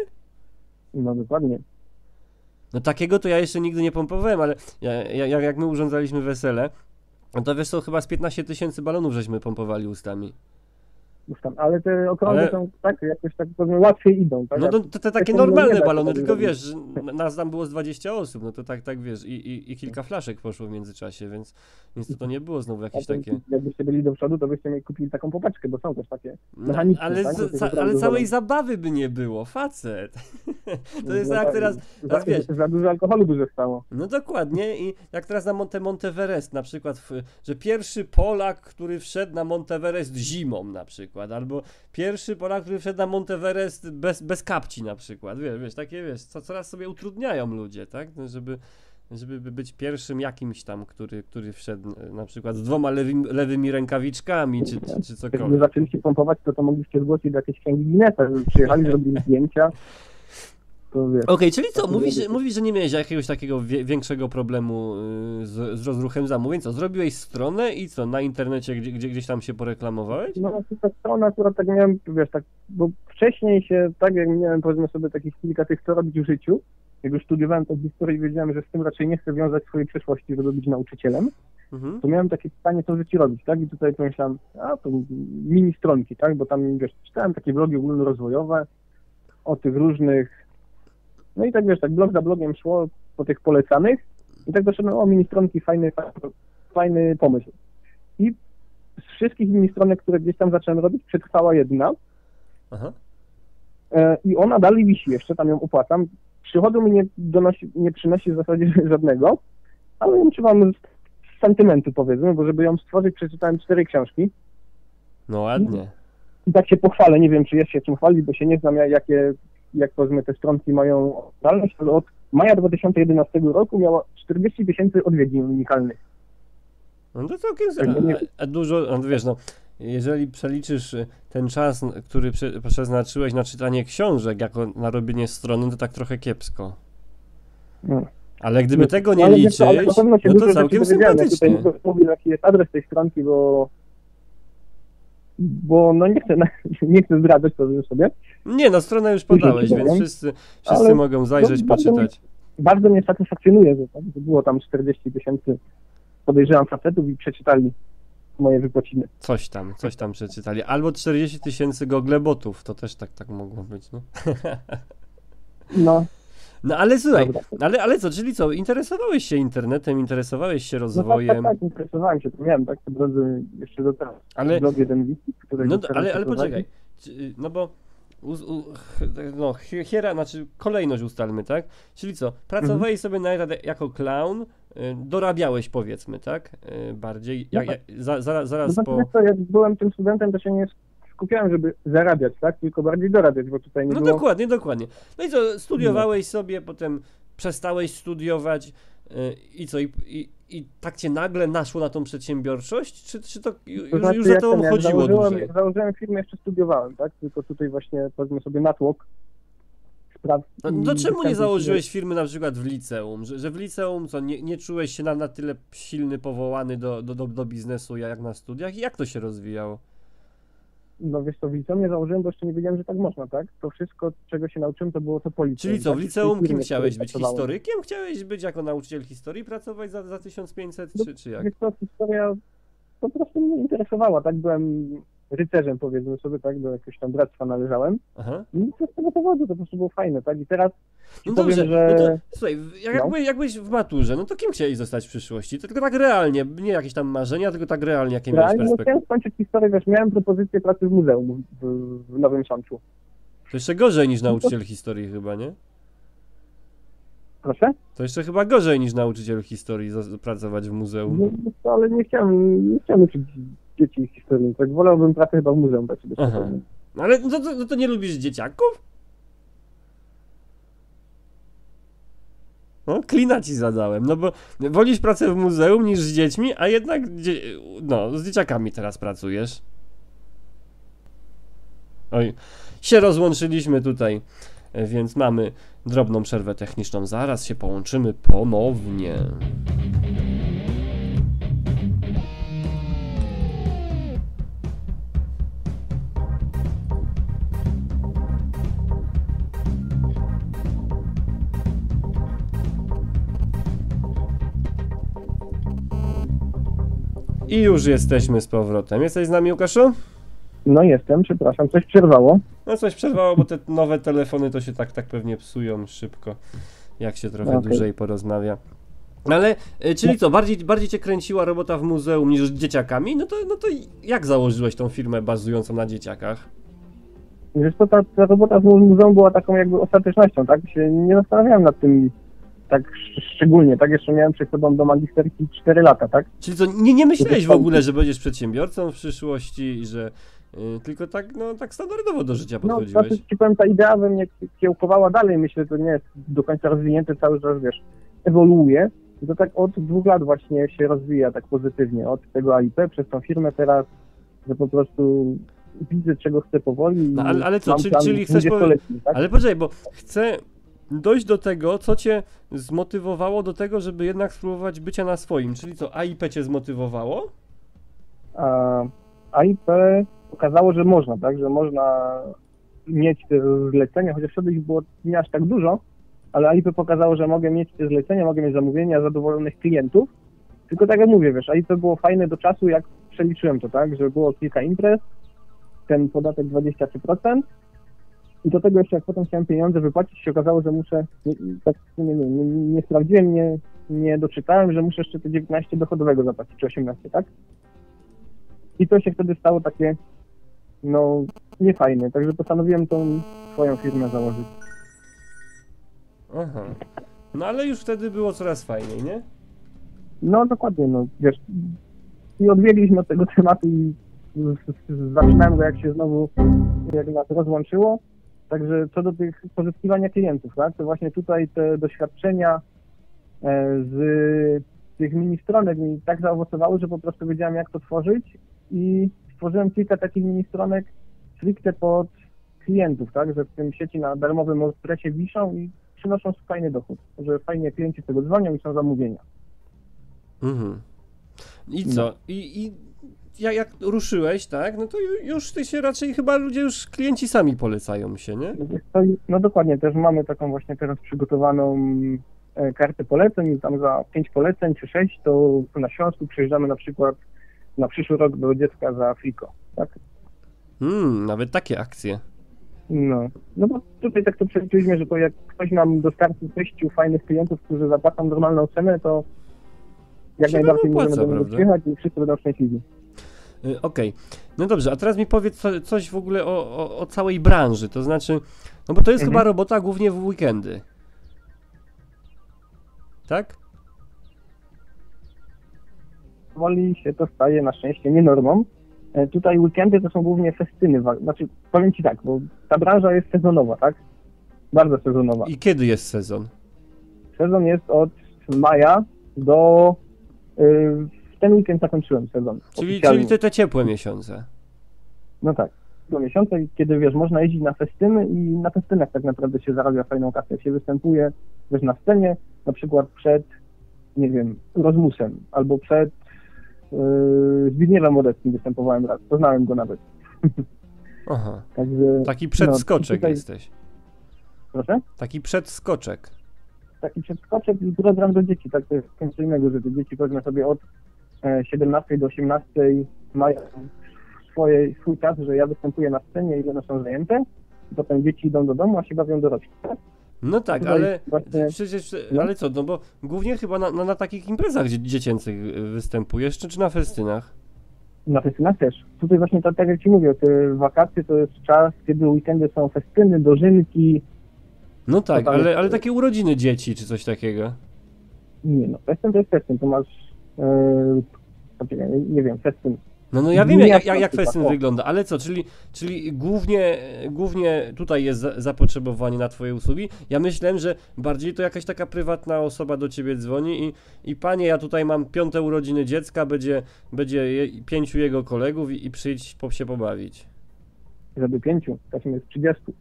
No dokładnie. No takiego to ja jeszcze nigdy nie pompowałem, ale ja, ja, jak jak my urządzaliśmy wesele, no to wiesz co, chyba z piętnaście tysięcy balonów żeśmy pompowali ustami. Już tam, ale te okrągłe Ale- są tak, jakoś tak powiedzmy łatwiej idą, tak? No A to, to te takie to nie normalne da się balony, tak tylko zrobić. wiesz, że n- nas tam było z dwadzieścia osób, no to tak, tak wiesz, i, i, i kilka flaszek poszło w międzyczasie, więc, więc to, to nie było znowu A jakieś to, takie... jakbyście byli do przodu, to byście mi kupili taką popaczkę, bo są też takie. No, mechaniczne, ale, tak? z, To się ca, naprawdę ale całej zależy. zabawy by nie było, facet. To jest No jak tak, teraz, za, teraz wiesz, za dużo alkoholu by zostało. no dokładnie i jak teraz na Monte Monteverest na przykład, w, że pierwszy Polak, który wszedł na Monteverest zimą na przykład, albo pierwszy Polak, który wszedł na Monteverest bez, bez kapci na przykład, wiesz, wiesz, takie wiesz, co coraz sobie utrudniają ludzie, tak, no, żeby, żeby być pierwszym jakimś tam, który, który wszedł e, na przykład z dwoma lewymi, lewymi rękawiczkami, czy, czy, czy Jakby cokolwiek. zaczęliście pompować, to to mogliście zgłosić do jakiejś księgi Guinnessa, żeby przyjechali, zrobili zdjęcia. To wiesz. Okej, czyli co, Tak, mówisz, nie- mówisz, że nie miałeś jakiegoś takiego wie, większego problemu y, z, z rozruchem zamówień, co, zrobiłeś stronę i co, na internecie gdzie, gdzie, gdzieś tam się poreklamowałeś? No to ta strona akurat tak miałem, wiesz, tak, bo wcześniej się, tak jak miałem powiedzmy sobie takich kilka tych, co robić w życiu, jak już studiowałem tą historię i wiedziałem, że z tym raczej nie chcę wiązać swojej przyszłości, żeby być nauczycielem, Mhm. to miałem takie pytanie, co w życiu robić, tak? I tutaj pomyślałem, a to mini stronki, tak? Bo tam, wiesz, czytałem takie blogi ogólnorozwojowe o tych różnych, no i tak, wiesz, tak blog za blogiem szło po tych polecanych i tak doszedłem, o mini stronki, fajny, fajny, fajny pomysł. I z wszystkich mini stronek, które gdzieś tam zacząłem robić, przetrwała jedna Aha. e, i ona dalej wisi jeszcze, tam ją opłacam. Przychodu mi nie, donosi, nie przynosi w zasadzie żadnego, ale ją trzymam z, z sentymentu, powiedzmy, bo żeby ją stworzyć, przeczytałem cztery książki. No ładnie. I tak się pochwalę, nie wiem, czy jest się czym chwalić, bo się nie znam, ja- jakie, jak powiedzmy te stronki mają oglądalność, ale od maja dwa tysiące jedenastego roku miała czterdzieści tysięcy odwiedzin unikalnych. No to całkiem Tak, za- nie- a, a dużo, no wiesz, no, jeżeli przeliczysz y, ten czas, n- który prze, przeznaczyłeś na czytanie książek, jako na robienie strony, to tak trochę kiepsko. No. Ale gdyby No, tego nie ale wiesz liczyć, co, ale na pewno się no dużo to rzeczy całkiem dowiedziałem. Ja sympatycznie. tutaj nie mówię, jaki jest adres tej stronki, bo bo no nie chcę, nie chcę zdradzać, powiem sobie. Nie, no stronę już podałeś, Dużo więc czytałem, wszyscy, wszyscy ale mogą zajrzeć, no, bardzo mi- poczytać. Bardzo mnie satysfakcjonuje, że, tak, że było tam czterdzieści tysięcy, podejrzewam, facetów i przeczytali moje wypłaciny. Coś tam, coś tam przeczytali. Albo czterdzieści tysięcy goglebotów, to też tak, tak mogło być, no. No, No ale słuchaj, dobra. ale, ale co, czyli co, interesowałeś się internetem, interesowałeś się No tak, rozwojem, tak, tak, interesowałem się, to miałem tak po drodze jeszcze do teraz. ale, Blog jeden wiki, który no, teraz ale, ale prowadzi. poczekaj, Czy- no bo, u, u, ch- no, hi- hiera, znaczy kolejność ustalmy, tak? Czyli co, pracowałeś sobie na etat jako clown, y, dorabiałeś powiedzmy, tak? Y, bardziej, jak, No jak, za, zaraz, No zaraz to po... wiesz co, jak byłem tym studentem, to się nie skupiałem, żeby zarabiać, tak? Tylko bardziej dorabiać, bo tutaj nie No było... dokładnie, dokładnie. No i co, studiowałeś sobie, potem przestałeś studiować yy, i co, i, i, i tak cię nagle naszło na tą przedsiębiorczość, czy, czy to już, To znaczy, już za jak tobą ten, jak chodziło założyłem, dłużej? jak założyłem firmę, jeszcze studiowałem, tak? Tylko tutaj właśnie, powiedzmy sobie, natłok spraw. No, i to czemu nie występów- założyłeś firmy na przykład w liceum? Że, że w liceum co, nie, nie czułeś się na, na tyle silny, powołany do, do, do, do biznesu jak na studiach? I jak to się rozwijało? No wiesz co, w liceum nie założyłem, bo jeszcze nie wiedziałem, że tak można, tak? To wszystko, czego się nauczyłem, to było to po liceum. Czyli co, w tak? liceum tej kim firmie, w chciałeś której być? pracowałem. Historykiem? Chciałeś być jako nauczyciel historii, pracować za, za tysiąc pięćset, czy, czy jak? Wiesz co, historia po prostu mnie interesowała, tak? Byłem rycerzem, powiedzmy sobie, tak? Do jakiegoś tam bractwa należałem. Aha. I z tego powodu to po prostu było fajne, tak? I teraz ci No powiem, dobrze, że... no to słuchaj, jak, No. jakby, jakbyś w maturze, no to kim chciałeś zostać w przyszłości? To tylko tak realnie, nie jakieś tam marzenia, tylko tak realnie, jakie miałeś Realnie no, perspektywy. chciałem skończyć historię, wiesz, miałem propozycję pracy w muzeum w, w Nowym Sączu. To jeszcze gorzej niż nauczyciel historii chyba, nie? Proszę? To jeszcze chyba gorzej niż nauczyciel historii zas- pracować w muzeum. No, no, ale nie chciałem, nie chciałem uczyć dzieci historii, tak? Wolałbym pracę chyba w muzeum, tak sobie Aha. powiem. No ale no to, no to nie lubisz dzieciaków? No, klina ci zadałem, no bo wolisz pracę w muzeum niż z dziećmi, a jednak dzie- no, z dzieciakami teraz pracujesz. Oj, się rozłączyliśmy tutaj, e, więc mamy drobną przerwę techniczną. Zaraz się połączymy ponownie. I już jesteśmy z powrotem. Jesteś z nami, Łukaszu? No jestem, przepraszam, coś przerwało. No coś przerwało, bo te nowe telefony to się tak tak pewnie psują szybko, jak się trochę Okej. dłużej porozmawia. Ale, y, czyli co, bardziej, bardziej cię kręciła robota w muzeum niż z dzieciakami? No to, no to jak założyłeś tą firmę bazującą na dzieciakach? Wiesz co, ta, ta robota w muzeum była taką jakby ostatecznością, tak? Się nie zastanawiałem nad tym tak sz- szczególnie, tak? Jeszcze miałem przed sobą do magisterki cztery lata, tak? Czyli co, nie, nie myślałeś w ogóle, że będziesz przedsiębiorcą w przyszłości i że y, tylko tak, no tak standardowo do życia No, podchodziłeś? znaczy, ci powiem, ta idea we mnie kiełkowała dalej, myślę, to nie jest do końca rozwinięte, cały czas, wiesz, ewoluuje. I to tak od dwóch lat właśnie się rozwija tak pozytywnie, od tego A I P przez tą firmę teraz, że po prostu widzę, czego chcę powoli. No, ale- ale co, mam czyli- plan czyli chcesz powie- dwudziestoletni, tak? Ale poczekaj, bo chcę dojść do tego, co cię zmotywowało do tego, żeby jednak spróbować bycia na swoim. Czyli co, A I P cię zmotywowało? A A I P pokazało, że można, tak, że można mieć te zlecenia, chociaż wtedy ich było nie aż tak dużo, ale A I P pokazało, że mogę mieć te zlecenia, mogę mieć zamówienia, zadowolonych klientów. Tylko tak jak mówię, wiesz, A I P było fajne do czasu, jak przeliczyłem to, tak, że było kilka imprez, ten podatek dwadzieścia trzy procent i do tego jeszcze jak potem chciałem pieniądze wypłacić, się okazało, że muszę, nie, tak nie, nie, nie, nie sprawdziłem, nie, nie doczytałem, że muszę jeszcze te dziewiętnaście dochodowego zapłacić, czy osiemnaście, tak? I to się wtedy stało takie, no, niefajne, także postanowiłem tą swoją firmę założyć. Aha. No ale już wtedy było coraz fajniej, nie? No dokładnie, no wiesz, i odbiegliśmy od tego tematu i z- z- zaczynałem go jak się znowu, jak nas rozłączyło, także co do tych pozyskiwania klientów, tak, to właśnie tutaj te doświadczenia e, z tych mini stronek mi tak zaowocowały, że po prostu wiedziałem jak to tworzyć i stworzyłem kilka takich mini stronek stricte pod klientów, tak, że w tym sieci na darmowym WordPressie wiszą i przynoszą fajny dochód, że fajnie klienci z tego dzwonią i są zamówienia. Mhm. I co? I, i jak, jak ruszyłeś, tak? No to ju- już ty się raczej chyba ludzie już klienci sami polecają się, nie? To, no dokładnie, też mamy taką właśnie teraz przygotowaną e, kartę poleceń i tam za pięć poleceń czy sześć to na Śląsku przyjeżdżamy na przykład na przyszły rok do dziecka za Fliko, tak? Hmm, nawet takie akcje. No, no bo tutaj tak to przeliczyliśmy, że to jak ktoś nam dostarczy sześciu fajnych klientów, którzy zapłacą normalną cenę, to jak Się najbardziej nam opłaca, możemy do niego prawda? przyjechać i wszyscy będą szczęśliwi. Y, Okej, no dobrze, a teraz mi powiedz co, coś w ogóle o, o, o całej branży, to znaczy, no bo to jest Mhm. chyba robota głównie w weekendy. Tak? Powoli się to staje na szczęście nie normą. E, Tutaj weekendy to są głównie festyny, wa- znaczy powiem Ci tak, bo ta branża jest sezonowa, tak? Bardzo sezonowa. I kiedy jest sezon? Sezon jest od maja do Yy, w ten weekend zakończyłem sezon. Czyli, oficjalnie. czyli te, te ciepłe miesiące. No tak. Do miesiąca, kiedy wiesz, można jeździć na festyny i na festynach tak naprawdę się zarabia fajną kasę. Jak się występuje, wiesz, na scenie, na przykład przed, nie wiem, Rozmusem, albo przed yy, Zbigniewem Modeckim występowałem raz, poznałem go nawet. Aha. Także, Taki przedskoczek no, tutaj, jesteś. Proszę? Taki przedskoczek. Taki przedskoczek i program do dzieci, tak to jest co innego, że te dzieci powiedzmy sobie od e, siedemnastej do osiemnastej mają swoje, swój czas, że ja występuję na scenie i one są zajęte, potem dzieci idą do domu, a się bawią dorośli. Tak? No tak, Tutaj ale właśnie- przecież, no. ale co, no bo głównie chyba na, na, na takich imprezach dzie- dziecięcych występujesz, czy, czy na festynach? Na festynach też. Tutaj właśnie tak, tak jak Ci mówię, te wakacje to jest czas, kiedy weekendy są festyny, dożynki. No tak, tam ale, jest- ale takie urodziny dzieci, czy coś takiego. Nie no, festyn to jest festyn, to masz, e, poczekaj, nie, nie wiem, festyn. No, no ja wiem, Nie, jak, jak, na jak przykład, festyn o. wygląda, ale co, czyli, czyli głównie, głównie tutaj jest za, zapotrzebowanie na twoje usługi. Ja myślałem, że bardziej to jakaś taka prywatna osoba do ciebie dzwoni i, i panie, ja tutaj mam piąte urodziny dziecka, będzie, będzie je, pięciu jego kolegów i, i przyjdź po, się pobawić. Żeby pięciu, czasem jest trzydziestu.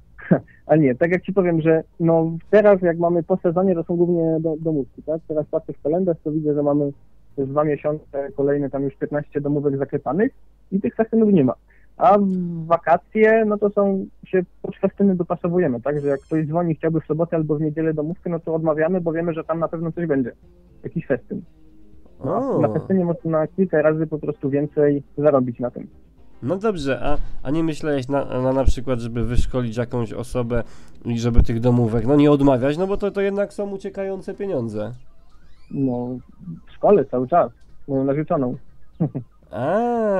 A nie, tak jak Ci powiem, że no teraz jak mamy po sezonie, to są głównie do, domówki, tak? Teraz patrzę w kalendarz, to widzę, że mamy już dwa miesiące, kolejne tam już piętnaście domówek zaklepanych i tych festynów nie ma. A w wakacje, no to są, się pod festyny dopasowujemy, tak? Że jak ktoś dzwoni, chciałby w sobotę albo w niedzielę domówkę, no to odmawiamy, bo wiemy, że tam na pewno coś będzie. Jakiś festyn. No, O. a na festynie można na kilka razy po prostu więcej zarobić na tym. No dobrze, a, a nie myślałeś na, na na przykład, żeby wyszkolić jakąś osobę i żeby tych domówek, no nie odmawiać, no bo to, to jednak są uciekające pieniądze. No, w szkole cały czas, moją narzeczoną. A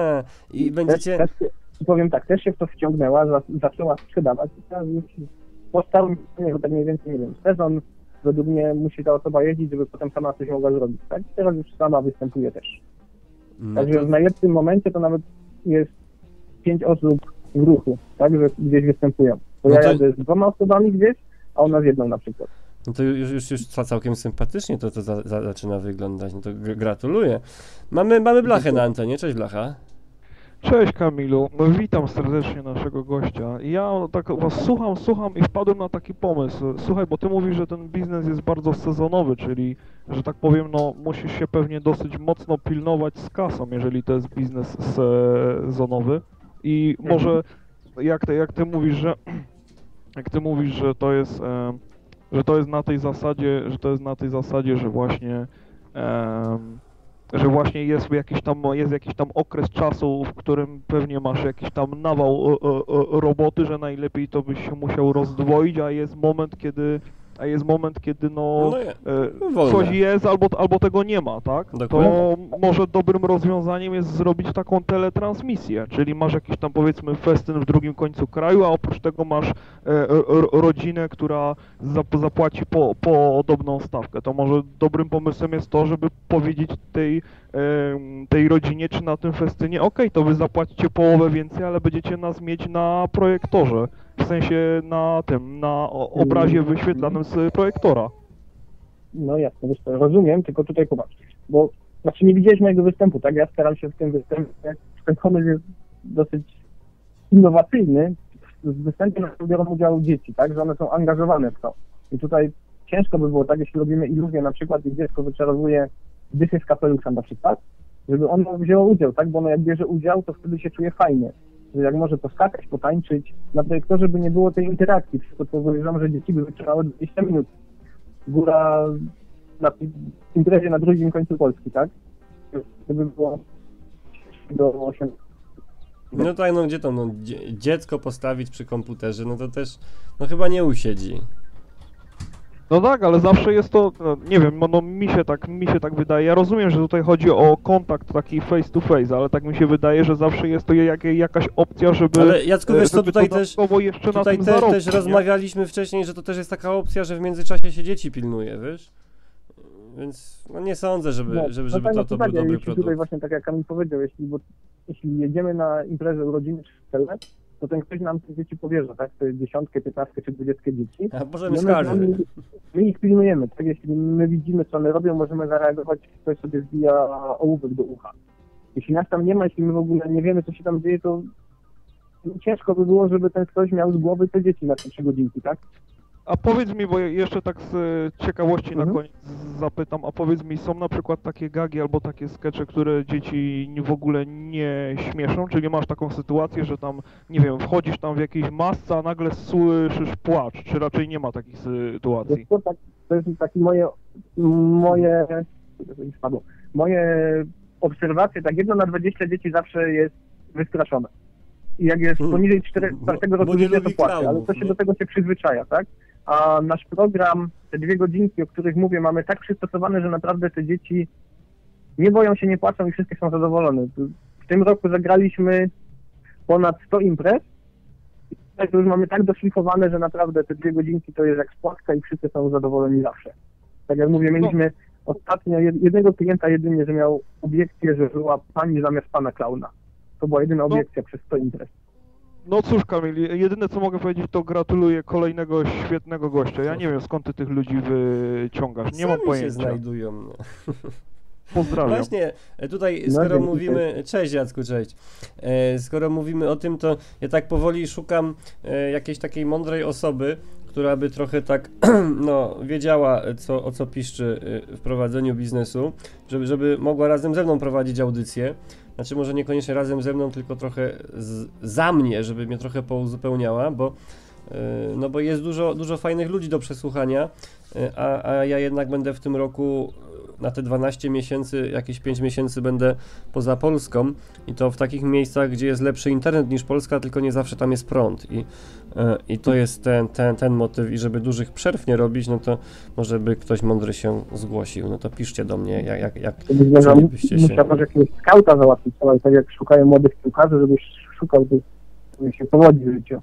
i będziecie... Też, też, powiem tak, też się w to wciągnęła, za, zaczęła sprzedawać i teraz już po stałym, że tak mniej więcej, nie wiem, sezon według mnie musi ta osoba jeździć, żeby potem sama coś mogła zrobić, tak? I teraz już sama występuje też. No Także to, w najlepszym momencie to nawet jest pięć osób w ruchu, tak, że gdzieś występują. Bo No ja to- jadę z dwoma osobami gdzieś, a ona z jedną na przykład. no to już, już, już ca- całkiem sympatycznie to, to za, za, zaczyna wyglądać, no to gr- gratuluję. Mamy, mamy Blachę na antenie, cześć Blacha. Cześć Kamilu, no, witam serdecznie naszego gościa. Ja tak was słucham, słucham i wpadłem na taki pomysł. Słuchaj, bo ty mówisz, że ten biznes jest bardzo sezonowy, czyli, że tak powiem, no musisz się pewnie dosyć mocno pilnować z kasą, jeżeli to jest biznes sezonowy. I może jak ty, jak ty mówisz, że jak ty mówisz, że to jest, e, że to jest na tej zasadzie, że to jest na tej zasadzie, że właśnie em, że właśnie jest jakiś tam, jest jakiś tam okres czasu, w którym pewnie masz jakiś tam nawał e, e, roboty, że najlepiej to byś się musiał rozdwoić, a jest moment, kiedy, a jest moment, kiedy no, No ja- e, wolne. coś jest albo, albo tego nie ma, tak? Dokładnie. To może dobrym rozwiązaniem jest zrobić taką teletransmisję, czyli masz jakiś tam powiedzmy festyn w drugim końcu kraju, a oprócz tego masz e, ro- rodzinę, która zap- zapłaci po, podobną stawkę. To może dobrym pomysłem jest to, żeby powiedzieć tej, em, tej rodzinie czy na tym festynie, okej, to wy zapłacicie połowę więcej, ale będziecie nas mieć na projektorze, w sensie na tym, na o- obrazie wyświetlanym z projektora. No jasne, wiesz co, rozumiem, tylko tutaj popatrz, bo znaczy nie widziałeś mojego występu, tak? Ja staram się w tym występie, ten pomysł jest dosyć innowacyjny. W występie na przykład biorą udział dzieci, tak? Że one są angażowane w to. I tutaj ciężko by było tak, jeśli robimy iluzję na przykład i dziecko wyczarowuje dychy z kapelusza na przykład, żeby ono wzięło udział, tak? Bo ono jak bierze udział, to wtedy się czuje fajnie. Że jak może poskakać, potańczyć, na projektorze by nie było tej interakcji, to podejrzewam, że dzieci by wytrzymały dwadzieścia minut. Góra na imprezie na drugim końcu Polski, tak? Gdyby było do osiem. No tak, no gdzie to, no dzie- dziecko postawić przy komputerze, no to też, no chyba nie usiedzi. No tak, ale zawsze jest to, no, nie wiem, no mi się tak, mi się tak wydaje. Ja rozumiem, że tutaj chodzi o kontakt taki face to face, ale tak mi się wydaje, że zawsze jest to jak, jakaś opcja, żeby, Ale Jacku, wiesz co, żeby tutaj też, dodatkowo jeszcze na tutaj tym też, zarobić, też nie? rozmawialiśmy wcześniej, że to też jest taka opcja, że w międzyczasie się dzieci pilnuje, wiesz? Więc no nie sądzę, żeby, No, żeby, no żeby tak, to, no to tak, był dobry jeśli produkt. tutaj właśnie tak jak Kamil powiedział, jeśli, bo, jeśli jedziemy na imprezę urodziny czy wesele, to ten ktoś nam te dzieci powierza, tak? Te dziesiątkę, piętnastkę czy dwudziestkę dzieci. A możemy I z one- każdym. My, my ich pilnujemy, tak? Jeśli my widzimy, co one robią, możemy zareagować, jeśli ktoś sobie zbija ołówek do ucha. Jeśli nas tam nie ma, jeśli my w ogóle nie wiemy, co się tam dzieje, to ciężko by było, żeby ten ktoś miał z głowy te dzieci na te trzy godzinki, tak? A powiedz mi, bo jeszcze tak z e, ciekawości na Mhm. koniec zapytam, a powiedz mi, są na przykład takie gagi albo takie skecze, które dzieci nie- w ogóle nie śmieszą? Czyli masz taką sytuację, że tam, nie wiem, wchodzisz tam w jakiejś masce, a nagle słyszysz płacz, czy raczej nie ma takich sytuacji? Wiesz co, tak, to jest takie moje, moje, spadło, moje obserwacje, tak jedno na dwadzieścia dzieci zawsze jest wystraszone. I jak jest Hmm. poniżej czterech, Bo- czwartego bo roku nie życia, to lubi płacze, ale klaunów, to się nie? do tego się przyzwyczaja, tak? A nasz program, te dwie godzinki, o których mówię, mamy tak przystosowane, że naprawdę te dzieci nie boją się, nie płaczą i wszystkie są zadowolone. W tym roku zagraliśmy ponad sto imprez. I tutaj to już mamy tak doszlifowane, że naprawdę te dwie godzinki to jest jak spłatka i wszyscy są zadowoleni zawsze. Tak jak mówię, mieliśmy ostatnio jed- jednego klienta jedynie, że miał obiekcję, że była pani zamiast pana klauna. To była jedyna No. obiekcja przez sto imprez. No cóż, Kamil, jedyne co mogę powiedzieć, to gratuluję kolejnego świetnego gościa. Ja nie wiem, skąd ty tych ludzi wyciągasz, nie mam Sami się pojęcia. znajdują. No. Pozdrawiam. Właśnie, e, tutaj No, skoro dzięki, mówimy, cześć Jacku, cześć, e, skoro mówimy o tym, to ja tak powoli szukam e, jakiejś takiej mądrej osoby, która by trochę tak, no, wiedziała co, o co piszczy e, w prowadzeniu biznesu, żeby, żeby mogła razem ze mną prowadzić audycję, znaczy może niekoniecznie razem ze mną, tylko trochę z, za mnie, żeby mnie trochę pouzupełniała, bo e, no bo jest dużo, dużo fajnych ludzi do przesłuchania, e, a, a ja jednak będę w tym roku na te dwanaście miesięcy, jakieś pięć miesięcy będę poza Polską i to w takich miejscach, gdzie jest lepszy internet niż Polska, tylko nie zawsze tam jest prąd i, e, i to jest ten, ten, ten motyw i żeby dużych przerw nie robić, no to może by ktoś mądry się zgłosił, no to piszcie do mnie, jak, jak, jak To byś może chcielibyście się... musiał może jakiegoś skauta załatwić, ale tak jak szukają młodych piłkarzy, żebyś szukał tych, których się powodzi w życiu.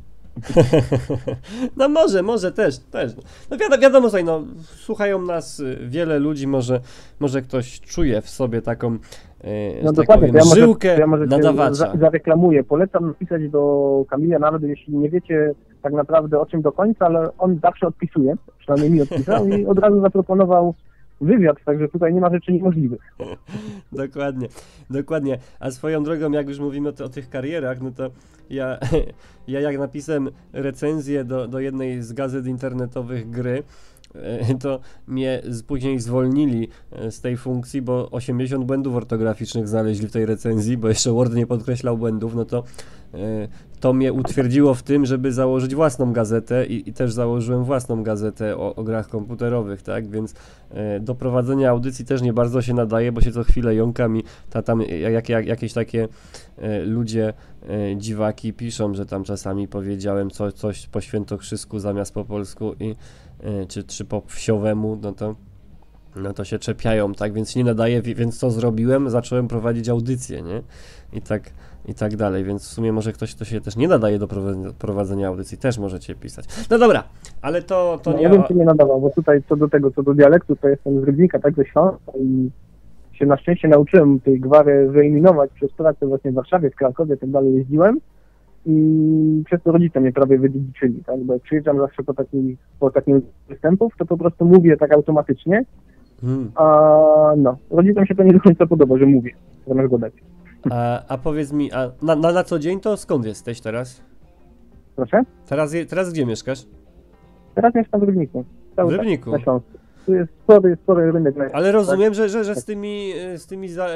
No może, może też, też. No wiadomo, wiadomo, słuchaj, no, słuchają nas y, wiele ludzi, może, może ktoś czuje w sobie taką, y, No że tak dokładnie, powiem, to ja może, żyłkę to ja może cię nadawacza. za, zareklamuję. Polecam napisać do Kamila, nawet jeśli nie wiecie tak naprawdę o czym do końca, ale on zawsze odpisuje, przynajmniej mi odpisał i od razu zaproponował wywiad, także tutaj nie ma rzeczy niemożliwych. Dokładnie, dokładnie. A swoją drogą, jak już mówimy o, ty- o tych karierach, no to ja, ja jak napisałem recenzję do, do jednej z gazet internetowych gry, e, to mnie z, później zwolnili e, z tej funkcji, bo osiemdziesiąt błędów ortograficznych znaleźli w tej recenzji, bo jeszcze Word nie podkreślał błędów, no to e, to mnie utwierdziło w tym, żeby założyć własną gazetę i, i też założyłem własną gazetę o, o grach komputerowych, tak, więc e, do prowadzenia audycji też nie bardzo się nadaje, bo się co chwilę jąkam i ta, tam jak, jak, jakieś takie e, ludzie, e, dziwaki piszą, że tam czasami powiedziałem co, coś po świętokrzysku zamiast po polsku i e, czy, czy po wsiowemu, no to no to się czepiają, tak, więc się nie nadaje, wi- więc co zrobiłem? Zacząłem prowadzić audycję, nie? I tak, i tak dalej, więc w sumie może ktoś, kto się też nie nadaje do prowadzenia, prowadzenia audycji, też możecie pisać. No dobra, ale to, to No, nie... ja bym się nie nadawał, bo tutaj co do tego, co do dialektu, to jestem z Rybnika, tak ze Śląska i się na szczęście nauczyłem tej gwary wyeliminować przez pracę właśnie w Warszawie, w Krakowie, tak dalej jeździłem i przez to rodzice mnie prawie wydziedziczyli, tak, bo jak przyjeżdżam zawsze po takim, po takim występów, to po prostu mówię tak automatycznie, Hmm. a no, rodzicom się to nie do końca podoba, że mówię, zamiast gadać. A, a powiedz mi, a na, na, na co dzień to skąd jesteś teraz? Proszę? Teraz, je- teraz gdzie mieszkasz? Teraz mieszkam w Rybniku. Cały W czas Rybniku. Na Śląsku. Tu jest spory, spory rynek. Na Ale rozumiem, że, że, że z tymi, e, z tymi za, e,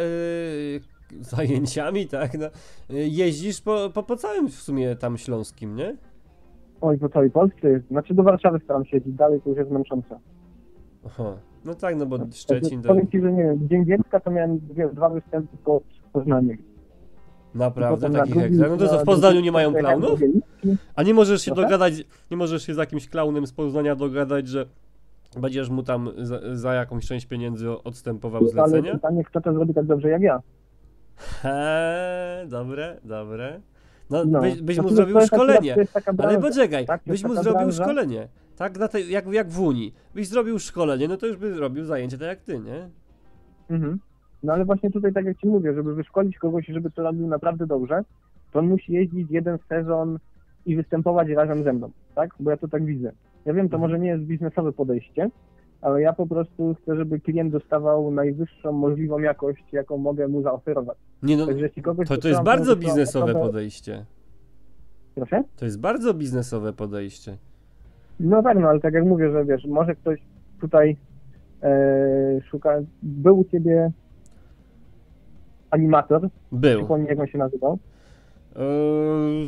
zajęciami, tak, no, e, jeździsz po, po, po całym w sumie tam śląskim, nie? Oj, po całej Polsce jest. Znaczy do Warszawy staram się jeździć, dalej to już jest męczące. Aha. No tak, no bo Szczecin to Powiem ci, że nie wiem, Dzień Dziecka to miałem dwie, dwa występy po Poznaniu. naprawdę Potem na takich drugi- ekstra. No to co, na w Poznaniu drugi nie mają pojechałem do klaunów? Wieliczki. A nie możesz się Proszę? dogadać, nie możesz się z jakimś klaunem z Poznania dogadać, że będziesz mu tam za, za jakąś część pieniędzy odstępował Ale zlecenia? pytanie, kto to zrobi tak dobrze jak ja. He, dobre, dobre. No, No. byś, byś mu Znaczy, zrobił to jest akurat- szkolenie. to jest taka Ale branża. poczekaj, Tak, to byś jest mu taka zrobił branża. szkolenie. Tak, na tej, jak, jak w Unii. Byś zrobił szkolenie, no to już by zrobił zajęcie tak jak ty, nie? Mhm. No ale właśnie tutaj, tak jak ci mówię, żeby wyszkolić kogoś, żeby to robił naprawdę dobrze, to on musi jeździć jeden sezon i występować razem ze mną, tak? Bo ja to tak widzę. Ja wiem, to może nie jest biznesowe podejście, ale ja po prostu chcę, żeby klient dostawał najwyższą możliwą jakość, jaką mogę mu zaoferować. Nie no, Także jeśli kogoś to, to wysyłam, jest bardzo wysyłam biznesowe osobę- podejście. Proszę? To jest bardzo biznesowe podejście. No tak, no ale tak jak mówię, że wiesz, może ktoś tutaj e, szuka, był u ciebie animator, Był. przypomnij jak on się nazywał, Eee,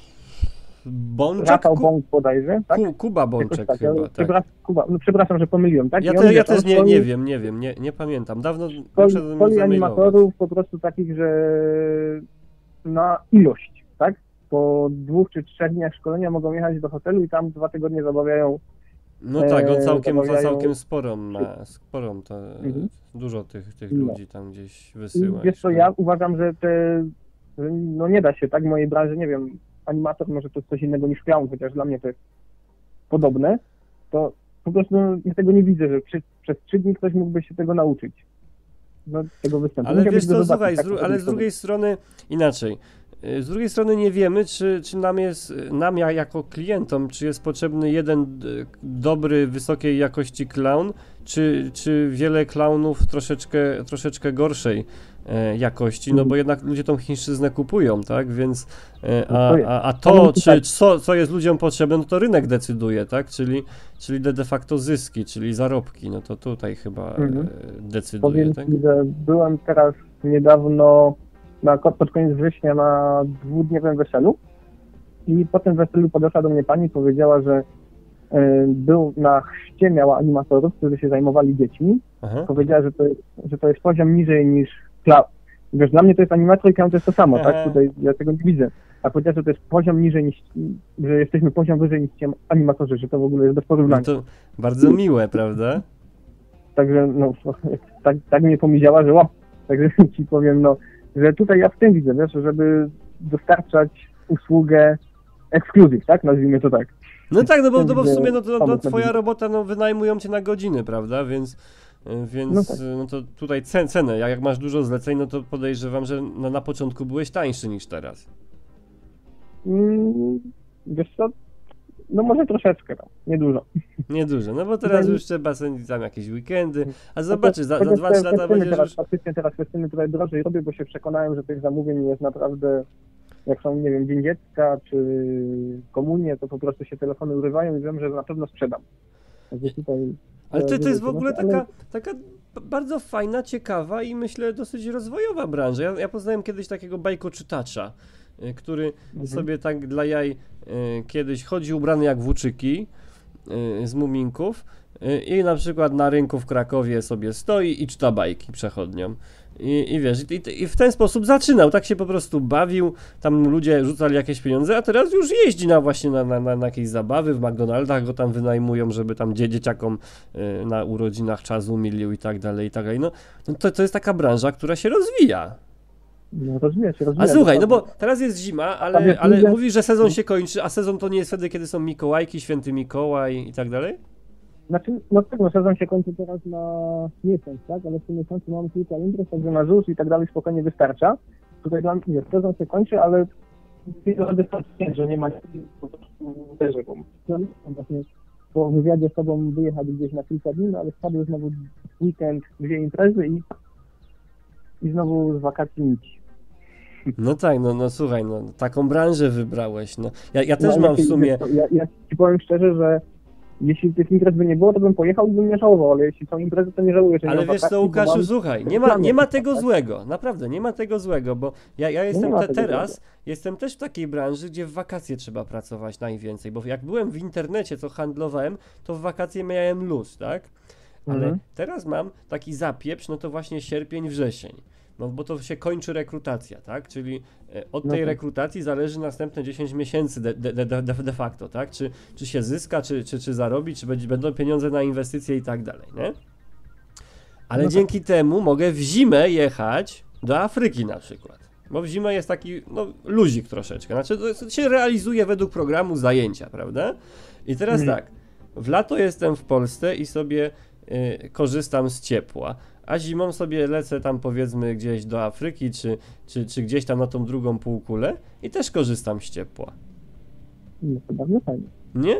Bączek? Rafał Ku, Bąk bodajże, tak? Ku, Kuba Jakoś Bączek tak, chyba, ja, tak. przepraszam, Kuba, no, przepraszam, że pomyliłem, tak? Ja, I on, te, ja wiesz, on też nie, szkoli- nie wiem, nie wiem, nie, nie pamiętam. Dawno Szkoli, muszę mu szkoli zamailować. animatorów po prostu takich, że na ilość, tak? Po dwóch czy trzech dniach szkolenia mogą jechać do hotelu i tam dwa tygodnie zabawiają. No tak, on Eee, całkiem, zamawiają- całkiem sporą ma, sporą to, Mhm. dużo tych, tych No. ludzi tam gdzieś I wysyła. wiesz co, ja uważam, że te, że no nie da się, tak? W mojej branży, nie wiem, animator może to jest coś innego niż clown, chociaż dla mnie to jest podobne, to po prostu no, ja tego nie widzę, że przy, przez trzy dni ktoś mógłby się tego nauczyć. No, tego występu. Ale Musiałbyś wiesz go co, zobaczyć, słuchaj, z tak, dru- to ale sobie z drugiej strony inaczej. Y, Z drugiej strony nie wiemy, czy, czy nam jest, nam ja- jako klientom, czy jest potrzebny jeden d- dobry, wysokiej jakości clown, czy, czy wiele klaunów troszeczkę, troszeczkę gorszej e, jakości, no bo jednak ludzie tą chińszczyznę kupują, tak, więc e, a, To jest. a, a To to, musi czy tak. co, co jest ludziom potrzebne, no to rynek decyduje, tak, czyli, czyli de, de facto zyski, czyli zarobki, no to tutaj chyba Mhm. e, decyduje, Powiem tak. ci, że byłem teraz niedawno na, pod koniec września na dwudniowym weselu i po tym weselu podeszła do mnie pani i powiedziała, że e, był na chrzcie, miała animatorów, którzy się zajmowali dziećmi. Aha. Powiedziała, że to jest, że to jest poziom niżej niż clown. Wiesz, dla mnie to jest animator i clown to jest to samo, Aha. tak? Tutaj ja tego nie widzę. A powiedziała, że to jest poziom niżej niż, że jesteśmy poziom wyżej niż ci animatorzy, że to w ogóle jest bez No porównania. to bardzo miłe, prawda? Także no, tak, tak mnie powiedziała, że łap. Także ci powiem, no, że tutaj ja w tym widzę, wiesz, żeby dostarczać usługę ekskluzyw, tak? Nazwijmy to tak. No tak, no bo, no bo w Widzę sumie no to no, pomysł na twoja biznes. robota, no wynajmują cię na godziny, prawda? Więc, y, więc No tak. y, no to tutaj cen, cenę, jak, jak masz dużo zleceń, no to podejrzewam, że na, na początku byłeś tańszy niż teraz. Mm, wiesz co? No może troszeczkę, no, niedużo. Niedużo, no bo teraz No i- już trzeba spędzić tam jakieś weekendy, a zobaczysz, za, za Chociaż dwa te trzy lata festyny będziesz teraz, już... Faktycznie teraz festyny tutaj drożej robię, bo się przekonałem, że tych zamówień jest naprawdę, jak są, nie wiem, Dzień Dziecka czy komunie, to po prostu się telefony urywają i wiem, że na pewno sprzedam. Także tutaj... Ale to, to jest w ale- ogóle taka, taka b- bardzo fajna, ciekawa i myślę dosyć rozwojowa branża. Ja, ja poznałem kiedyś takiego bajkoczytacza, y, który Mhm. sobie tak dla jaj y, kiedyś chodzi ubrany jak włóczyki y, z muminków y, i na przykład na rynku w Krakowie sobie stoi i czyta bajki przechodniom. I, I wiesz, i, i w ten sposób zaczynał, tak się po prostu bawił, tam ludzie rzucali jakieś pieniądze, a teraz już jeździ na właśnie na, na, na, na jakieś zabawy, w McDonaldach go tam wynajmują, żeby tam dzie, dzieciakom y, na urodzinach czas umilił i tak dalej, i tak dalej. No, no to, to jest taka branża, która się rozwija. No rozwija się, rozwija. A słuchaj, no bo dokładnie. teraz jest zima, Tam ale, jest ale ludzie- mówisz, że sezon się kończy, a sezon to nie jest wtedy, kiedy są Mikołajki, Święty Mikołaj i tak dalej? Znaczy, no tak, no sezon się kończy teraz na miesiąc, tak? Ale w tym miesiącu mamy kilka imprez, także na ZUS i tak dalej spokojnie wystarcza. Tutaj dla mnie, sezon się kończy, ale wiele wystarczy, że nie ma po prostu też, bo chciałem właśnie po wywiadzie z tobą wyjechać gdzieś na kilka dni, no ale wpadły znowu w weekend dwie imprezy i, i znowu z wakacji nic. No tak, no, no słuchaj, no taką branżę wybrałeś, no. Ja, ja też No, mam w lepiej, sumie... wiesz co, Ja, ja ci powiem szczerze, że jeśli tych imprez by nie było, to bym pojechał i bym nie żałował, ale jeśli są imprezy, to nie żałuję, że nie Ale mam wiesz co, wakacji, bo Łukaszu, mam- słuchaj, nie ma, plan nie ma jakiś, tego tak? złego, naprawdę, nie ma tego złego, bo ja, ja jestem ma te, tego teraz, złego. jestem też w takiej branży, gdzie w wakacje trzeba pracować najwięcej, bo jak byłem w internecie, co handlowałem, to w wakacje miałem luz, tak? Ale Mhm. teraz mam taki zapieprz, no to właśnie sierpień, wrzesień. No bo to się kończy rekrutacja, tak? Czyli e, od No tej tak. rekrutacji zależy następne dziesięć miesięcy de, de, de, de, de facto, tak? Czy, czy się zyska, czy, czy, czy zarobi, czy będzie, będą pieniądze na inwestycje i tak dalej, nie? Ale No tak. dzięki temu mogę w zimę jechać do Afryki na przykład. Bo w zimę jest taki, no, luzik troszeczkę. Znaczy, to się realizuje według programu zajęcia, prawda? I teraz Mhm. tak, w lato jestem w Polsce i sobie y, korzystam z ciepła, a zimą sobie lecę tam powiedzmy gdzieś do Afryki, czy, czy, czy gdzieś tam na tą drugą półkulę i też korzystam z ciepła. No to bardzo fajnie. Nie?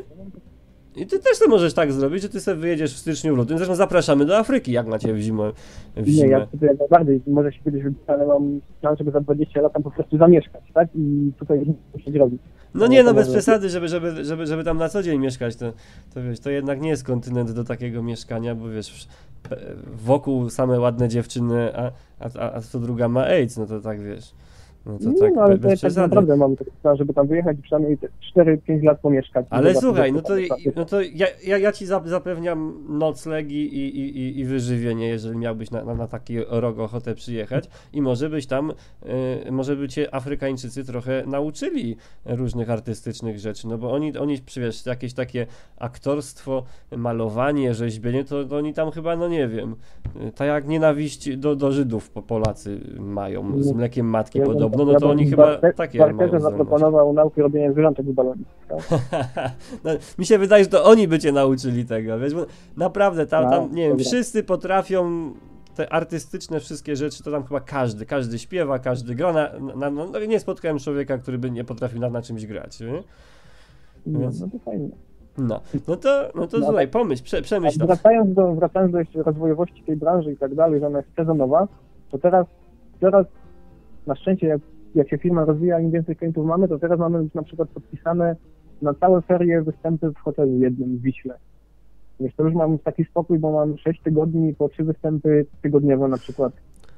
I ty też to możesz tak zrobić, że ty sobie wyjedziesz w styczniu, w lutym. Zresztą zapraszamy do Afryki, jak macie w zimę. W Nie, zimę. ja tutaj jak najbardziej, może się kiedyś wypisane, mam plan, żeby za dwadzieścia lat tam po prostu zamieszkać, tak? I tutaj nic musieć robić. No nie, no to bez może- przesady, żeby, żeby, żeby, żeby tam na co dzień mieszkać, to, to wiesz, to jednak nie jest kontynent do takiego mieszkania, bo wiesz, w- wokół same ładne dziewczyny, a, a, a, a co druga ma AIDS, no to tak wiesz. No to Nie, tak no, ale be- to bez ja tak przesady. naprawdę mam taki plan, żeby tam wyjechać i przynajmniej te cztery pięć lat pomieszkać. Ale Zobaczyć, słuchaj, jak no to, tam jest. no to ja, ja, ja ci zap- zapewniam nocleg i, i, i, i wyżywienie, jeżeli miałbyś na, na, na taki rok ochotę przyjechać i może byś tam, y, może by cię Afrykańczycy trochę nauczyli różnych artystycznych rzeczy, no bo oni, oni wiesz, jakieś takie aktorstwo, malowanie, rzeźbienie, to, to oni tam chyba, no nie wiem, y, tak jak nienawiść do, do Żydów po Polacy mają, z mlekiem matki Ja bym- podobno, no ja to bym oni w chyba Barte- takie w Barterze mają zdolności. zaproponował naukę robienia zwierzątek z balonów. Tak? No, mi się wydaje, że to oni by cię nauczyli tego, wiesz, bo naprawdę tam, A, tam nie wiem, dobra. wszyscy potrafią te artystyczne wszystkie rzeczy, to tam chyba każdy, każdy śpiewa, każdy gra, na, na, no, no, nie spotkałem człowieka, który by nie potrafił na, na czymś grać, nie? No, Więc- no to fajnie. No, no to, no to No, słuchaj, pomyśl, prze, A przemyśl to. wracając do, wracając do jeszcze rozwojowości tej branży i tak dalej, że ona jest sezonowa, to teraz, teraz na szczęście jak, jak się firma rozwija, im więcej klientów mamy, to teraz mamy już na przykład podpisane na całe ferie występy w hotelu jednym w Wiśle. Wiesz, to już mam taki spokój, bo mam sześć tygodni po trzy występy tygodniowo na przykład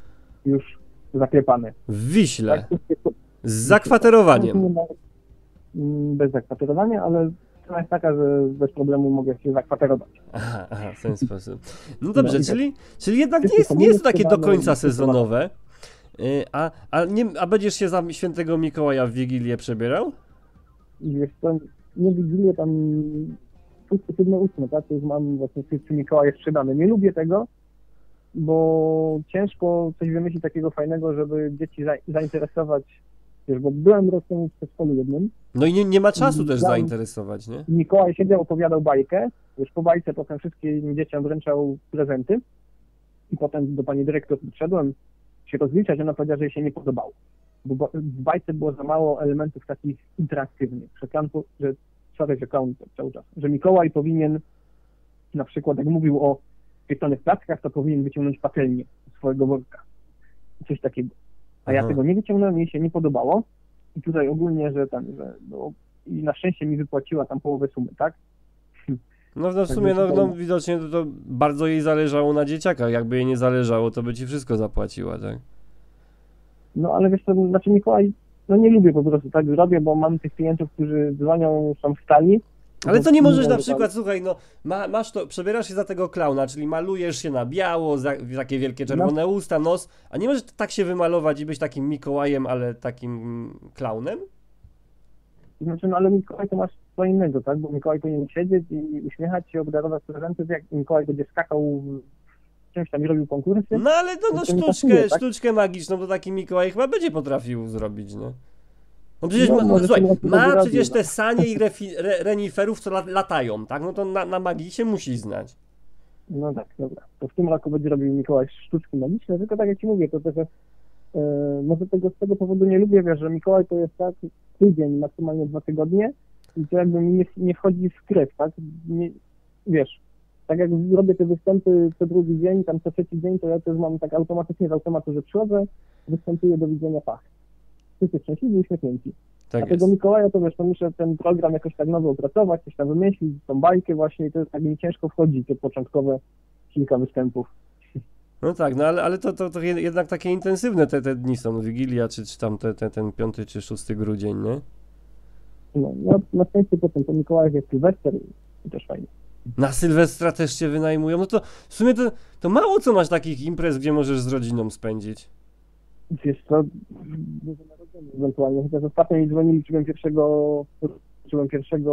już zaklepane. W Wiśle, Tak, wszystkie po- z zakwaterowaniem. Mm, Bez zakwaterowania, ale cena jest taka, że bez problemu mogę się zakwaterować. Aha, aha, w ten sposób. No dobrze, i tak. czyli, czyli jednak nie Wszyscy jest, nie jest to takie do komunikacyjne końca i sezonowe, y, a, a, nie, a będziesz się za świętego Mikołaja w Wigilię przebierał? I wiesz co, nie Wigilię tam szósty, siódmy, ósmy, tak? To już mam właśnie przy przy Mikołaje sprzedane. Nie lubię tego, bo ciężko coś wymyślić takiego fajnego, żeby dzieci za, zainteresować. Wiesz, bo byłem rok temu w przedszkolu jednym. No i nie, nie ma czasu też Ja- zainteresować, nie? Mikołaj siedział, opowiadał bajkę. Już po bajce potem wszystkim dzieciom wręczał prezenty. I potem do pani dyrektor przyszedłem się rozliczać, ona powiedziała, że jej się nie podobało. Bo ba- w bajce było za mało elementów takich interaktywnych. Przeklanku, że sorry, że clown cały czas, że Mikołaj powinien na przykład, jak mówił o pieczonych plackach, to powinien wyciągnąć patelnię z swojego worka. Coś takiego. A ja Aha. tego nie wyciągnąłem, jej się nie podobało. I tutaj ogólnie, że tam, że no, i na szczęście mi wypłaciła tam połowę sumy, tak? No, no w Tak sumie, no, wygląda. no widocznie to, to bardzo jej zależało na dzieciakach. Jakby jej nie zależało, to by ci wszystko zapłaciła, tak? No ale wiesz co, znaczy Mikołaj, no nie lubię po prostu tak zrobię, bo mam tych klientów, którzy dzwonią, są w stali. Ale to to nie możesz mówią, na że tam- przykład, słuchaj, no ma, masz to, przebierasz się za tego klauna, czyli malujesz się na biało, za, takie wielkie czerwone usta, nos, a nie możesz tak się wymalować i być takim Mikołajem, ale takim mm, klaunem? Znaczy, no ale Mikołaj to masz co innego, tak? Bo Mikołaj powinien siedzieć i uśmiechać się, obdarować prezenty, jak Mikołaj będzie skakał w czymś tam i robił konkursy. No ale to no, To nie sztuczkę, pasuje, tak? sztuczkę magiczną to taki Mikołaj chyba będzie potrafił zrobić, no. No przecież No, ma, może słuchaj, się lepiej ma robi, przecież no. te sanie i refi, re, reniferów, co la, latają, tak? No to na, na magii się musi znać. No tak, dobra. To w tym roku będzie robił Mikołaj sztuczki magiczne, tylko tak jak ci mówię, to trochę e, może tego z tego powodu nie lubię, wiesz, że Mikołaj to jest tak tydzień, maksymalnie dwa tygodnie i to jakby mi nie, nie wchodzi w krew, tak? Nie, wiesz, tak jak robię te występy co drugi dzień, tam co trzeci dzień, to ja też mam tak automatycznie z automatu, że przychodzę, występuję, do widzenia, fach. Wszyscy szczęśliwi i uśmiechnięci. Tak A jest. tego Mikołaja to wiesz, to muszę ten program jakoś tak nowo opracować, coś tam wymyślić, tą bajkę właśnie i to jest tak mi ciężko wchodzi, te początkowe kilka występów. No tak, no ale, ale to, to, to jed- jednak takie intensywne te, te dni są, Wigilia, czy, czy tam te, te, ten piąty czy szósty grudzień, nie? No, no na szczęście potem po Mikołajach jest Sylwester i też fajnie. Na Sylwestra też cię wynajmują, no to w sumie to, to mało co masz takich imprez, gdzie możesz z rodziną spędzić. Wiesz co, Boże Narodzenie ewentualnie, chociaż ostatnio mi dzwonili, czy byłem pierwszego, czy byłem pierwszego,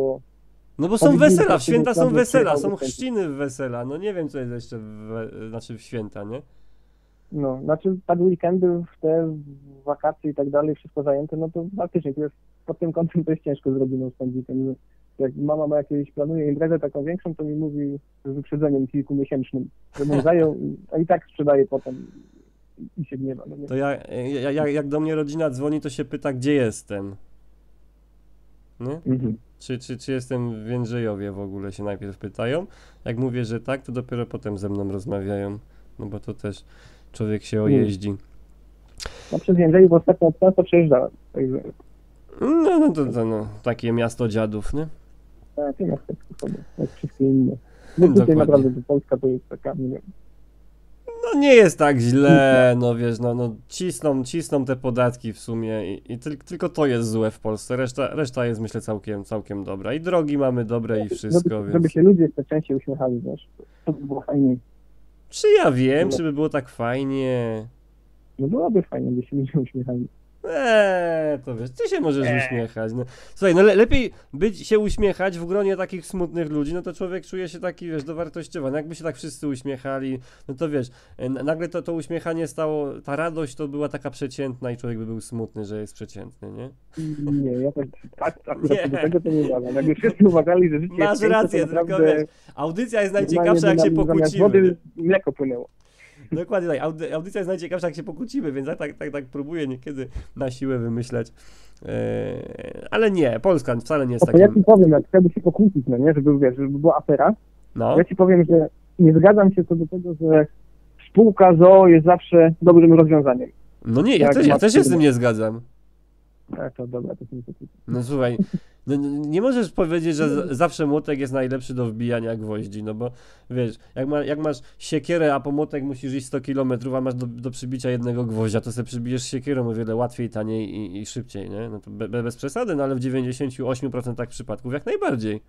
No bo Po są Wigilii wesela, to w święta wtedy są każdy wesela, przyjechał są do sklepu. chrzciny w wesela, no nie wiem co jest jeszcze, w, we- znaczy w święta, nie? no, znaczy tak weekendy, w te wakacje i tak dalej, wszystko zajęte, no to faktycznie to jest, pod tym kątem to jest ciężko z rodziną spędzić. Ten, jak mama ma jakieś, planuje imprezę taką większą, to mi mówi z wyprzedzeniem kilkumiesięcznym, żebym zajął, a i tak sprzedaje potem i się gniewa. No nie? To ja, ja, ja, jak do mnie rodzina dzwoni, to się pyta, gdzie jestem. Nie? Mhm. Czy, czy, czy jestem w Jędrzejowie w ogóle się najpierw pytają. Jak mówię, że tak, to dopiero potem ze mną rozmawiają. No bo to też człowiek się ojeździ. No przez Jędrzejów ostatnio często przejeżdżałem. Także No, no to, to no, takie miasto dziadów, nie? takie miasteczko sobie, jak wszystkie inne. No tutaj Dokładnie. naprawdę to Polska to jest taka, nie wiem. No nie jest tak źle, no wiesz, no, no cisną, cisną te podatki w sumie i, i tyl, tylko to jest złe w Polsce, reszta, reszta jest myślę całkiem, całkiem dobra. I drogi mamy dobre i wszystko, żeby, więc... żeby się ludzie jeszcze częściej uśmiechali, wiesz. To by było fajniej. Czy ja wiem, czy by było tak fajnie? No byłoby fajnie, gdyby się ludzie uśmiechali. Eee, to wiesz, ty się możesz uśmiechać. No. Słuchaj, no le lepiej być, się uśmiechać w gronie takich smutnych ludzi, no to człowiek czuje się taki, wiesz, dowartościowany. Jakby się tak wszyscy uśmiechali, no to wiesz, n- nagle to, to uśmiechanie stało, ta radość to była taka przeciętna i człowiek by był smutny, że jest przeciętny, nie? Nie, ja tak, tak, tak Nie. do tego to nie dałem. Jakby wszyscy uważali, że życie Masz jest piękne, rację, to tylko naprawdę wiesz, audycja jest normalnie najciekawsza, jak by się nam zamiast pokłócimy. wody mleko płynęło. Dokładnie tak, audy audycja jest najciekawsza, jak się pokłócimy, więc tak, tak, tak, tak próbuję niekiedy na siłę wymyślać. Eee, ale nie, Polska wcale nie jest No to ja takim... ci powiem, jak chciałby się pokłócić, no nie, żeby, wiesz, żeby była afera, No. ja ci powiem, że nie zgadzam się co do tego, że spółka z o o jest zawsze dobrym rozwiązaniem. No nie, ja Jak też, ja masz też się z firmę. tym nie zgadzam. Tak, to dobra, to się nie pokłóci. No słuchaj, no, no, nie możesz powiedzieć, że z, zawsze młotek jest najlepszy do wbijania gwoździ, no bo wiesz, jak, ma, jak masz siekierę, a po młotek musisz iść sto kilometrów, a masz do, do przybicia jednego gwoździa, to sobie przybijesz siekierą o wiele łatwiej, taniej i, i szybciej, nie? No to be, be, bez przesady, no ale w dziewięćdziesięciu ośmiu procentach przypadków jak najbardziej.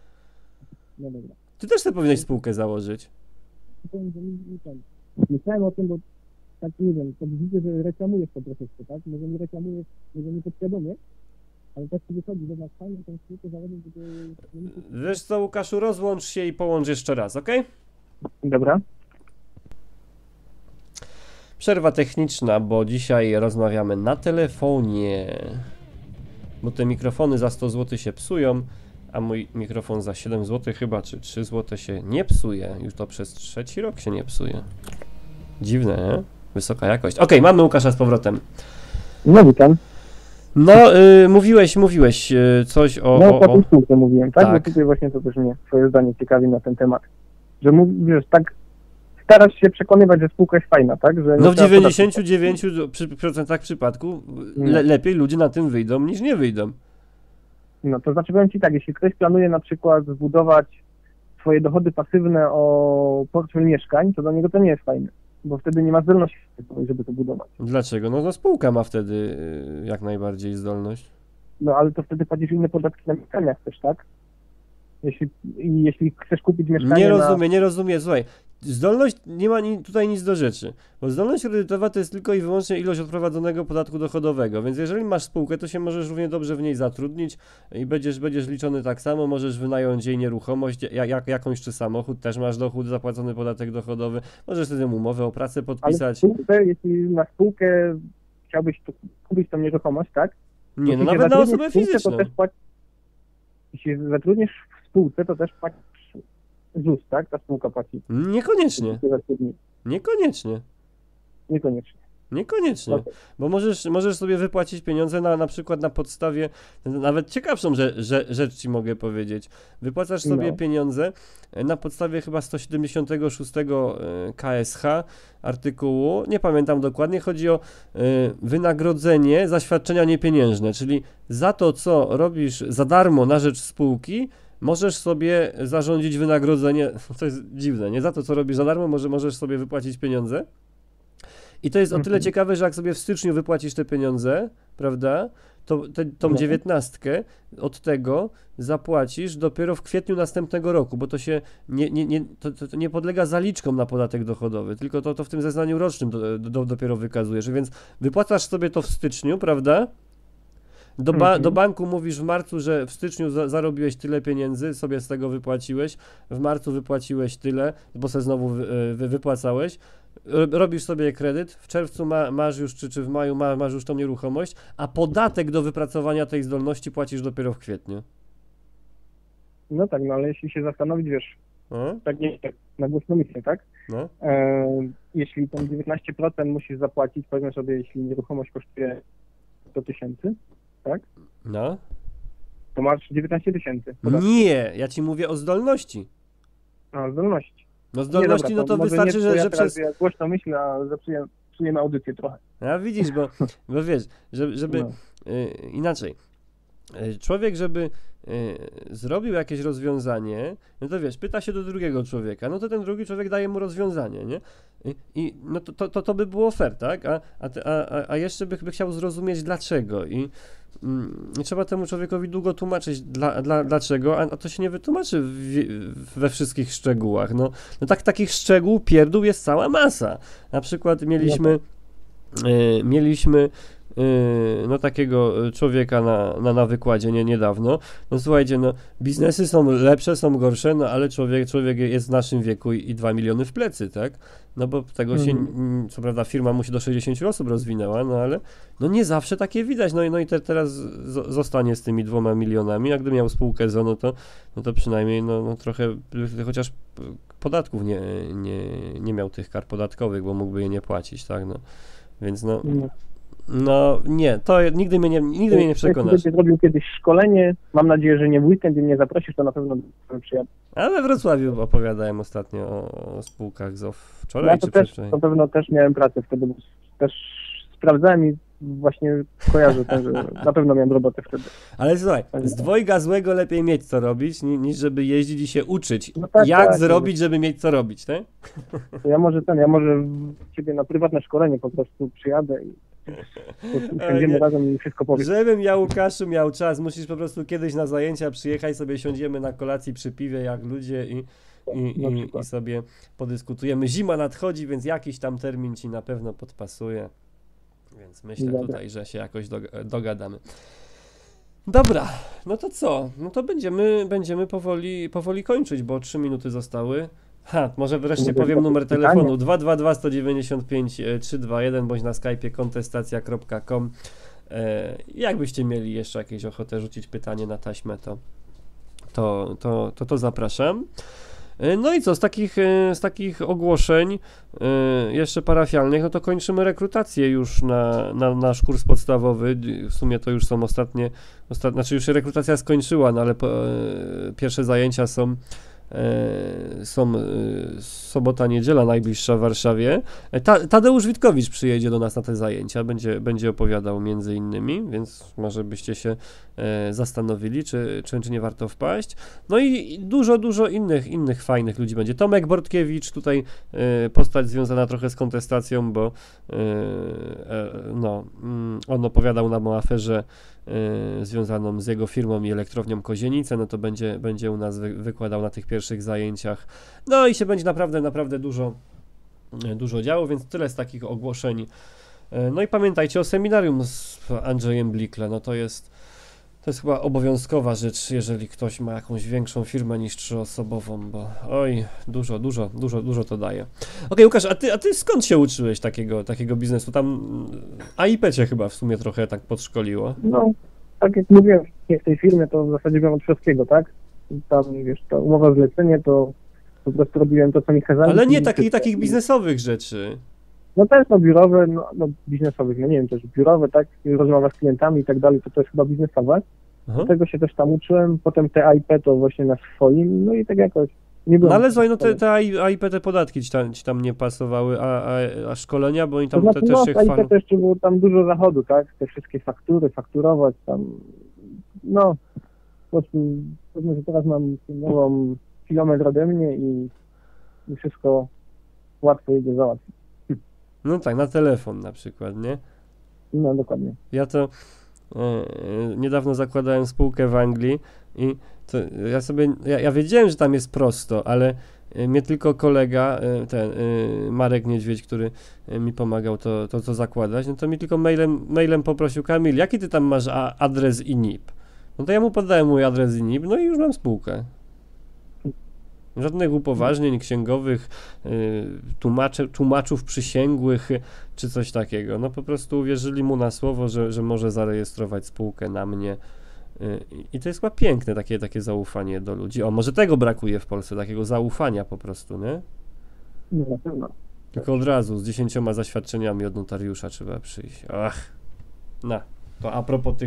No dobra. Ty też sobie powinieneś spółkę założyć. Powiem, że nie, nie ten. Myślałem o tym, bo tak nie wiem, tak widzę, że reklamujesz to troszeczkę, tak? Może nie reklamujesz, może nie podświadomie, ale tak ci wychodzi, że masz fajną tą spółkę założyć, żeby... Wiesz co, Łukaszu, rozłącz się i połącz jeszcze raz, okej? Dobra. Przerwa techniczna, bo dzisiaj rozmawiamy na telefonie. Bo te mikrofony za sto złotych się psują, a mój mikrofon za siedem złotych chyba, czy trzy złote się nie psuje. Już to przez trzeci rok się nie psuje. Dziwne, nie? Wysoka jakość. Okej, mamy Łukasza z powrotem. No witam. No, y, mówiłeś, mówiłeś y, coś o... No o, o o... tej spółce mówiłem, tak? Tak. Bo tutaj właśnie to też mnie twoje zdanie ciekawi na ten temat. Że mówisz, tak starasz się przekonywać, że spółka jest fajna, tak? Że nie No w trzeba dziewięćdziesięciu dziewięciu procentach przypadków Nie. le, lepiej ludzie na tym wyjdą niż nie wyjdą. podatków. No to znaczy powiem ci tak, jeśli ktoś planuje na przykład zbudować swoje dochody pasywne o portfel mieszkań, to dla niego to nie jest fajne. Bo wtedy nie ma zdolności, żeby to budować. Dlaczego? No, no spółka ma wtedy y, jak najbardziej zdolność. No ale to wtedy płacisz inne podatki na mieszkaniach też, tak? Jeśli, i jeśli chcesz kupić mieszkanie Nie na... rozumiem, nie rozumiem, słuchaj. Zdolność, nie ma ni, tutaj nic do rzeczy, bo zdolność kredytowa to jest tylko i wyłącznie ilość odprowadzonego podatku dochodowego, więc jeżeli masz spółkę, to się możesz równie dobrze w niej zatrudnić i będziesz, będziesz liczony tak samo, możesz wynająć jej nieruchomość, jak, jak, jakąś czy samochód, też masz dochód, zapłacony podatek dochodowy, możesz wtedy umowę o pracę Ale podpisać. spółkę, jeśli na spółkę chciałbyś tu, kupić tą nieruchomość, tak? Nie, no Jeśli się nawet na zatrudnisz osobę w spółce, fizyczną. To też płaci... Jeśli się zatrudnisz w spółce, to też płacisz ZUS, tak? Ta spółka płaci. Niekoniecznie, Jeśli się zatrudnisz. niekoniecznie. Niekoniecznie. Niekoniecznie, Okej. bo możesz, możesz sobie wypłacić pieniądze na, na przykład na podstawie, nawet ciekawszą że, że, rzecz ci mogę powiedzieć. Wypłacasz sobie No. pieniądze na podstawie chyba sto siedemdziesiątego szóstego K S H artykułu, nie pamiętam dokładnie, chodzi o y, wynagrodzenie za świadczenia niepieniężne, czyli za to, co robisz za darmo na rzecz spółki, możesz sobie zarządzić wynagrodzenie, to jest dziwne, nie? Za to, co robisz za darmo, może, możesz sobie wypłacić pieniądze. I to jest o tyle Mhm. ciekawe, że jak sobie w styczniu wypłacisz te pieniądze, prawda, to te, tą No. dziewiętnastkę od tego zapłacisz dopiero w kwietniu następnego roku, bo to się nie, nie, nie, to, to, to nie podlega zaliczkom na podatek dochodowy, tylko to, to w tym zeznaniu rocznym do, do, dopiero wykazujesz, więc wypłacasz sobie to w styczniu, prawda? Do, ba Mhm. do banku mówisz w marcu, że w styczniu za zarobiłeś tyle pieniędzy, sobie z tego wypłaciłeś, w marcu wypłaciłeś tyle, bo se znowu wy wy wypłacałeś, robisz sobie kredyt, w czerwcu ma, masz już, czy, czy w maju ma, masz już tą nieruchomość, a podatek do wypracowania tej zdolności płacisz dopiero w kwietniu. No tak, no ale jeśli się zastanowić, wiesz, No, tak nie tak na głośno myślę, tak? no. E, jeśli tam dziewiętnaście procent musisz zapłacić, powiedzmy sobie, jeśli nieruchomość kosztuje sto tysięcy, tak? No. To masz dziewiętnaście tysięcy. Nie, ja ci mówię o zdolności. A, zdolności. No zdolności, Nie, no dobra, to może wystarczy, nie, że, to ja że teraz przez... Ja głośno myślę, a zepsuję, psujemy audycję trochę. A widzisz, bo, bo wiesz, żeby, żeby No. y, inaczej, y, człowiek, żeby y, zrobił jakieś rozwiązanie, no to wiesz, pyta się do drugiego człowieka, no to ten drugi człowiek daje mu rozwiązanie, nie? I, i no to, to, to, to by było fair, tak? A, a, ty- a, a- a jeszcze by, by chciał zrozumieć dlaczego i mm, i trzeba temu człowiekowi długo tłumaczyć dla, dla, dlaczego, a, a to się nie wytłumaczy w, we wszystkich szczegółach, no, no tak, takich szczegół, pierdół jest cała masa. Na przykład mieliśmy y, mieliśmy y, no takiego y, człowieka na, na, na wykładzie nie, niedawno. No słuchajcie, no biznesy są lepsze, są gorsze, no ale człowiek, człowiek jest w naszym wieku i, i dwa miliony w plecy, tak? No bo tego się, Mhm. mm, co prawda firma mu się do sześćdziesięciu osób rozwinęła, no ale no nie zawsze takie widać, no i, no i te, teraz z, zostanie z tymi dwoma milionami, a gdy miał spółkę z o, no to, no to przynajmniej no, no trochę, y, chociaż podatków nie, nie, nie miał tych kar podatkowych, bo mógłby je nie płacić, tak, no. Więc no, No. no nie, to nigdy mnie nie, nigdy mnie nie przekonasz. Jeśli będziesz robił kiedyś szkolenie, mam nadzieję, że nie w weekend i mnie zaprosisz, to na pewno przyjadę. A we Wrocławiu opowiadałem ostatnio o, o spółkach z o w wczoraj Ja to czy też, przedwczoraj. na pewno też miałem pracę wtedy, bo też sprawdzałem i właśnie kojarzę, ten, że na pewno miałem robotę wtedy. Ale słuchaj, z dwojga złego lepiej mieć co robić, ni- niż żeby jeździć i się uczyć. No tak, Jak tak, zrobić, żeby mieć co robić, tak? To ja może ten, ja może w ciebie na prywatne szkolenie po prostu przyjadę i siądziemy nie. razem i wszystko powiem. Żebym ja, Łukaszu, miał czas, musisz po prostu kiedyś na zajęcia przyjechać, sobie siądziemy na kolacji przy piwie jak ludzie i, i, Na i, przykład. i sobie podyskutujemy. Zima nadchodzi, więc jakiś tam termin ci na pewno podpasuje. Więc myślę Dobra. tutaj, że się jakoś dog- dogadamy. Dobra, no to co? No to będziemy, będziemy powoli, powoli kończyć, bo trzy minuty zostały. Ha, może wreszcie Może powiem jakieś numer pytanie? telefonu dwa dwa dwa, sto dziewięćdziesiąt pięć, trzysta dwadzieścia jeden bądź na Skype'ie kontestacja kropka com. E, jakbyście mieli jeszcze jakieś ochotę rzucić pytanie na taśmę, to to, to, to, to zapraszam. E, No i co, z takich, e, z takich ogłoszeń e, jeszcze parafialnych, no to kończymy rekrutację już na, na nasz kurs podstawowy. W sumie to już są ostatnie, ostat, znaczy już się rekrutacja skończyła, no ale po, e, pierwsze zajęcia są E, są e, sobota, niedziela najbliższa w Warszawie. E, Ta, Tadeusz Witkowicz przyjedzie do nas na te zajęcia, będzie, będzie opowiadał między innymi, więc może byście się e, zastanowili, czy, czy, czy nie warto wpaść. No i dużo, dużo innych, innych fajnych ludzi będzie. Tomek Bortkiewicz, tutaj e, postać związana trochę z kontestacją, bo e, e, no, mm, on opowiadał nam o aferze y, związaną z jego firmą i elektrownią Kozienice, no to będzie, będzie u nas wy, wykładał na tych pierwszych zajęciach. No i się będzie naprawdę, naprawdę dużo, y, dużo działo, więc tyle z takich ogłoszeń. Y, no i pamiętajcie o seminarium z Andrzejem Blikle, no to jest, to jest chyba obowiązkowa rzecz, jeżeli ktoś ma jakąś większą firmę niż trzyosobową, bo oj, dużo, dużo, dużo, dużo to daje. Okej, Łukasz, a ty, a ty skąd się uczyłeś takiego, takiego biznesu? Tam A I P cię chyba w sumie trochę tak podszkoliło. No, tak jak mówiłem w tej firmie, to w zasadzie byłem od wszystkiego, tak? Tam, wiesz, ta umowa zlecenie, to po prostu robiłem to, co mi kazali. Ale nie i takich, wszystko. takich biznesowych rzeczy. No też no biurowe, no, no biznesowych, no nie wiem, też biurowe, tak? Rozmowa z klientami i tak dalej, to też chyba biznesowe. Aha. Tego się też tam uczyłem, potem te A I P to właśnie na swoim, no i tak jakoś nie No byłem. ale słuchaj, no te, te A I P, te podatki ci tam, ci tam nie pasowały, a, a, a szkolenia, bo oni tam to te, znaczy, też no, się w A I P chwalą. to jeszcze było tam dużo zachodu, tak? Te wszystkie faktury, fakturować tam, no, po prostu, powiedzmy, że teraz mam nową kilometr ode mnie i, i wszystko łatwo idzie załatwić. No tak, na telefon na przykład, nie? No, dokładnie. Ja to e, e, niedawno zakładałem spółkę w Anglii i to ja sobie, ja, ja wiedziałem, że tam jest prosto, ale e, mnie tylko kolega, e, ten e, Marek Niedźwiedź, który e, mi pomagał to, to, to zakładać, no to mi tylko mailem, mailem poprosił: Kamil, jaki ty tam masz a, adres i N I P? No to ja mu podałem mój adres i N I P, no i już mam spółkę. Żadnych upoważnień księgowych, y, tłumaczy, tłumaczów przysięgłych y, czy coś takiego. No po prostu uwierzyli mu na słowo, że, że może zarejestrować spółkę na mnie. Y, I to jest chyba piękne takie, takie zaufanie do ludzi. O, może tego brakuje w Polsce, takiego zaufania po prostu, nie? No, na pewno. Tylko od razu z dziesięcioma zaświadczeniami od notariusza trzeba przyjść. Ach, no. To a propos tych,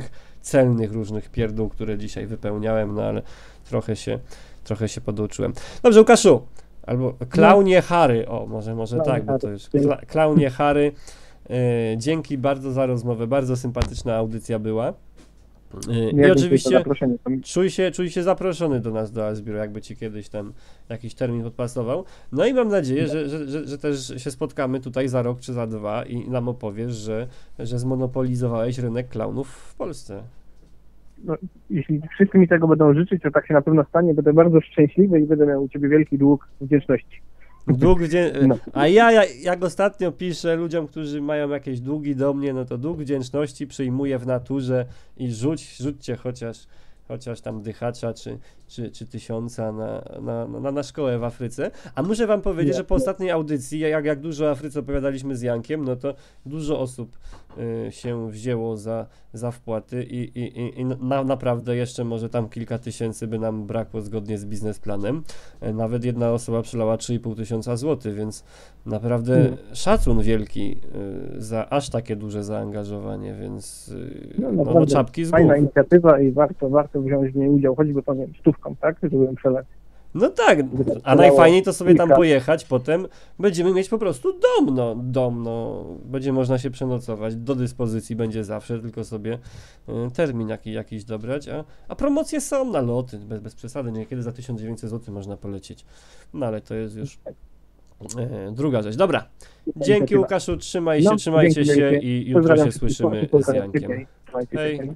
celnych różnych pierdół, które dzisiaj wypełniałem, no ale trochę się, trochę się poduczyłem. Dobrze, Łukaszu, albo Klaunie Harry, o może, może Klaunie tak, bo to Harry. już Kla, Klaunie Harry, yy, dzięki bardzo za rozmowę, bardzo sympatyczna audycja była. Yy, Ja I dziękuję za oczywiście zaproszenie. czuj się, czuj się zaproszony do nas, do Asbiro, jakby ci kiedyś tam jakiś termin podpasował. No i mam nadzieję, że, że, że, że też się spotkamy tutaj za rok czy za dwa i nam opowiesz, że, że zmonopolizowałeś rynek klaunów w Polsce. No, jeśli wszyscy mi tego będą życzyć, to tak się na pewno stanie. Będę bardzo szczęśliwy i będę miał u ciebie wielki dług wdzięczności. Dług wdzię... No. A ja, ja, jak ostatnio piszę ludziom, którzy mają jakieś długi do mnie, no to dług wdzięczności przyjmuję w naturze i rzuć, rzućcie chociaż, chociaż tam dychacza czy, czy, czy tysiąca na, na, na, na szkołę w Afryce. A muszę wam powiedzieć, że po ostatniej audycji, jak, jak dużo o Afryce opowiadaliśmy z Jankiem, no to dużo osób y, się wzięło za, za wpłaty i, i, i, i na, naprawdę jeszcze może tam kilka tysięcy by nam brakło zgodnie z biznesplanem. Y, nawet jedna osoba przelała trzy i pół tysiąca złotych, więc naprawdę Mm. szacun wielki y, za aż takie duże zaangażowanie, więc y, No, no, no, naprawdę czapki z głów. fajna inicjatywa i warto, warto wziąć w niej udział, choćby to nie wiem, stówką, tak? Żeby przelać. No tak, Gdyby a najfajniej to sobie tam kilka- pojechać, potem będziemy mieć po prostu dom, no, dom, no, będzie można się przenocować, do dyspozycji będzie zawsze, tylko sobie y, termin jaki, jakiś dobrać, a, a promocje są na loty, bez, bez przesady, niekiedy za tysiąc dziewięćset złotych można polecieć, no ale to jest już y, druga rzecz. Dobra, dzięki Łukaszu, trzymaj się, No, trzymajcie dzięki się wielkie. i jutro Pozdrawiam się wszystkich, słyszymy z pozdrawiam Jankiem. wszystkich. Trzymajcie się. Hej.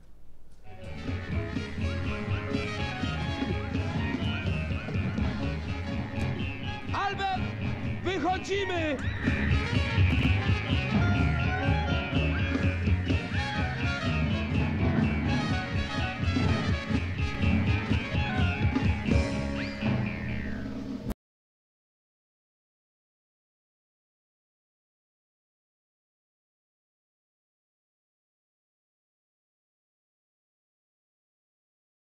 Albert, wychodzimy!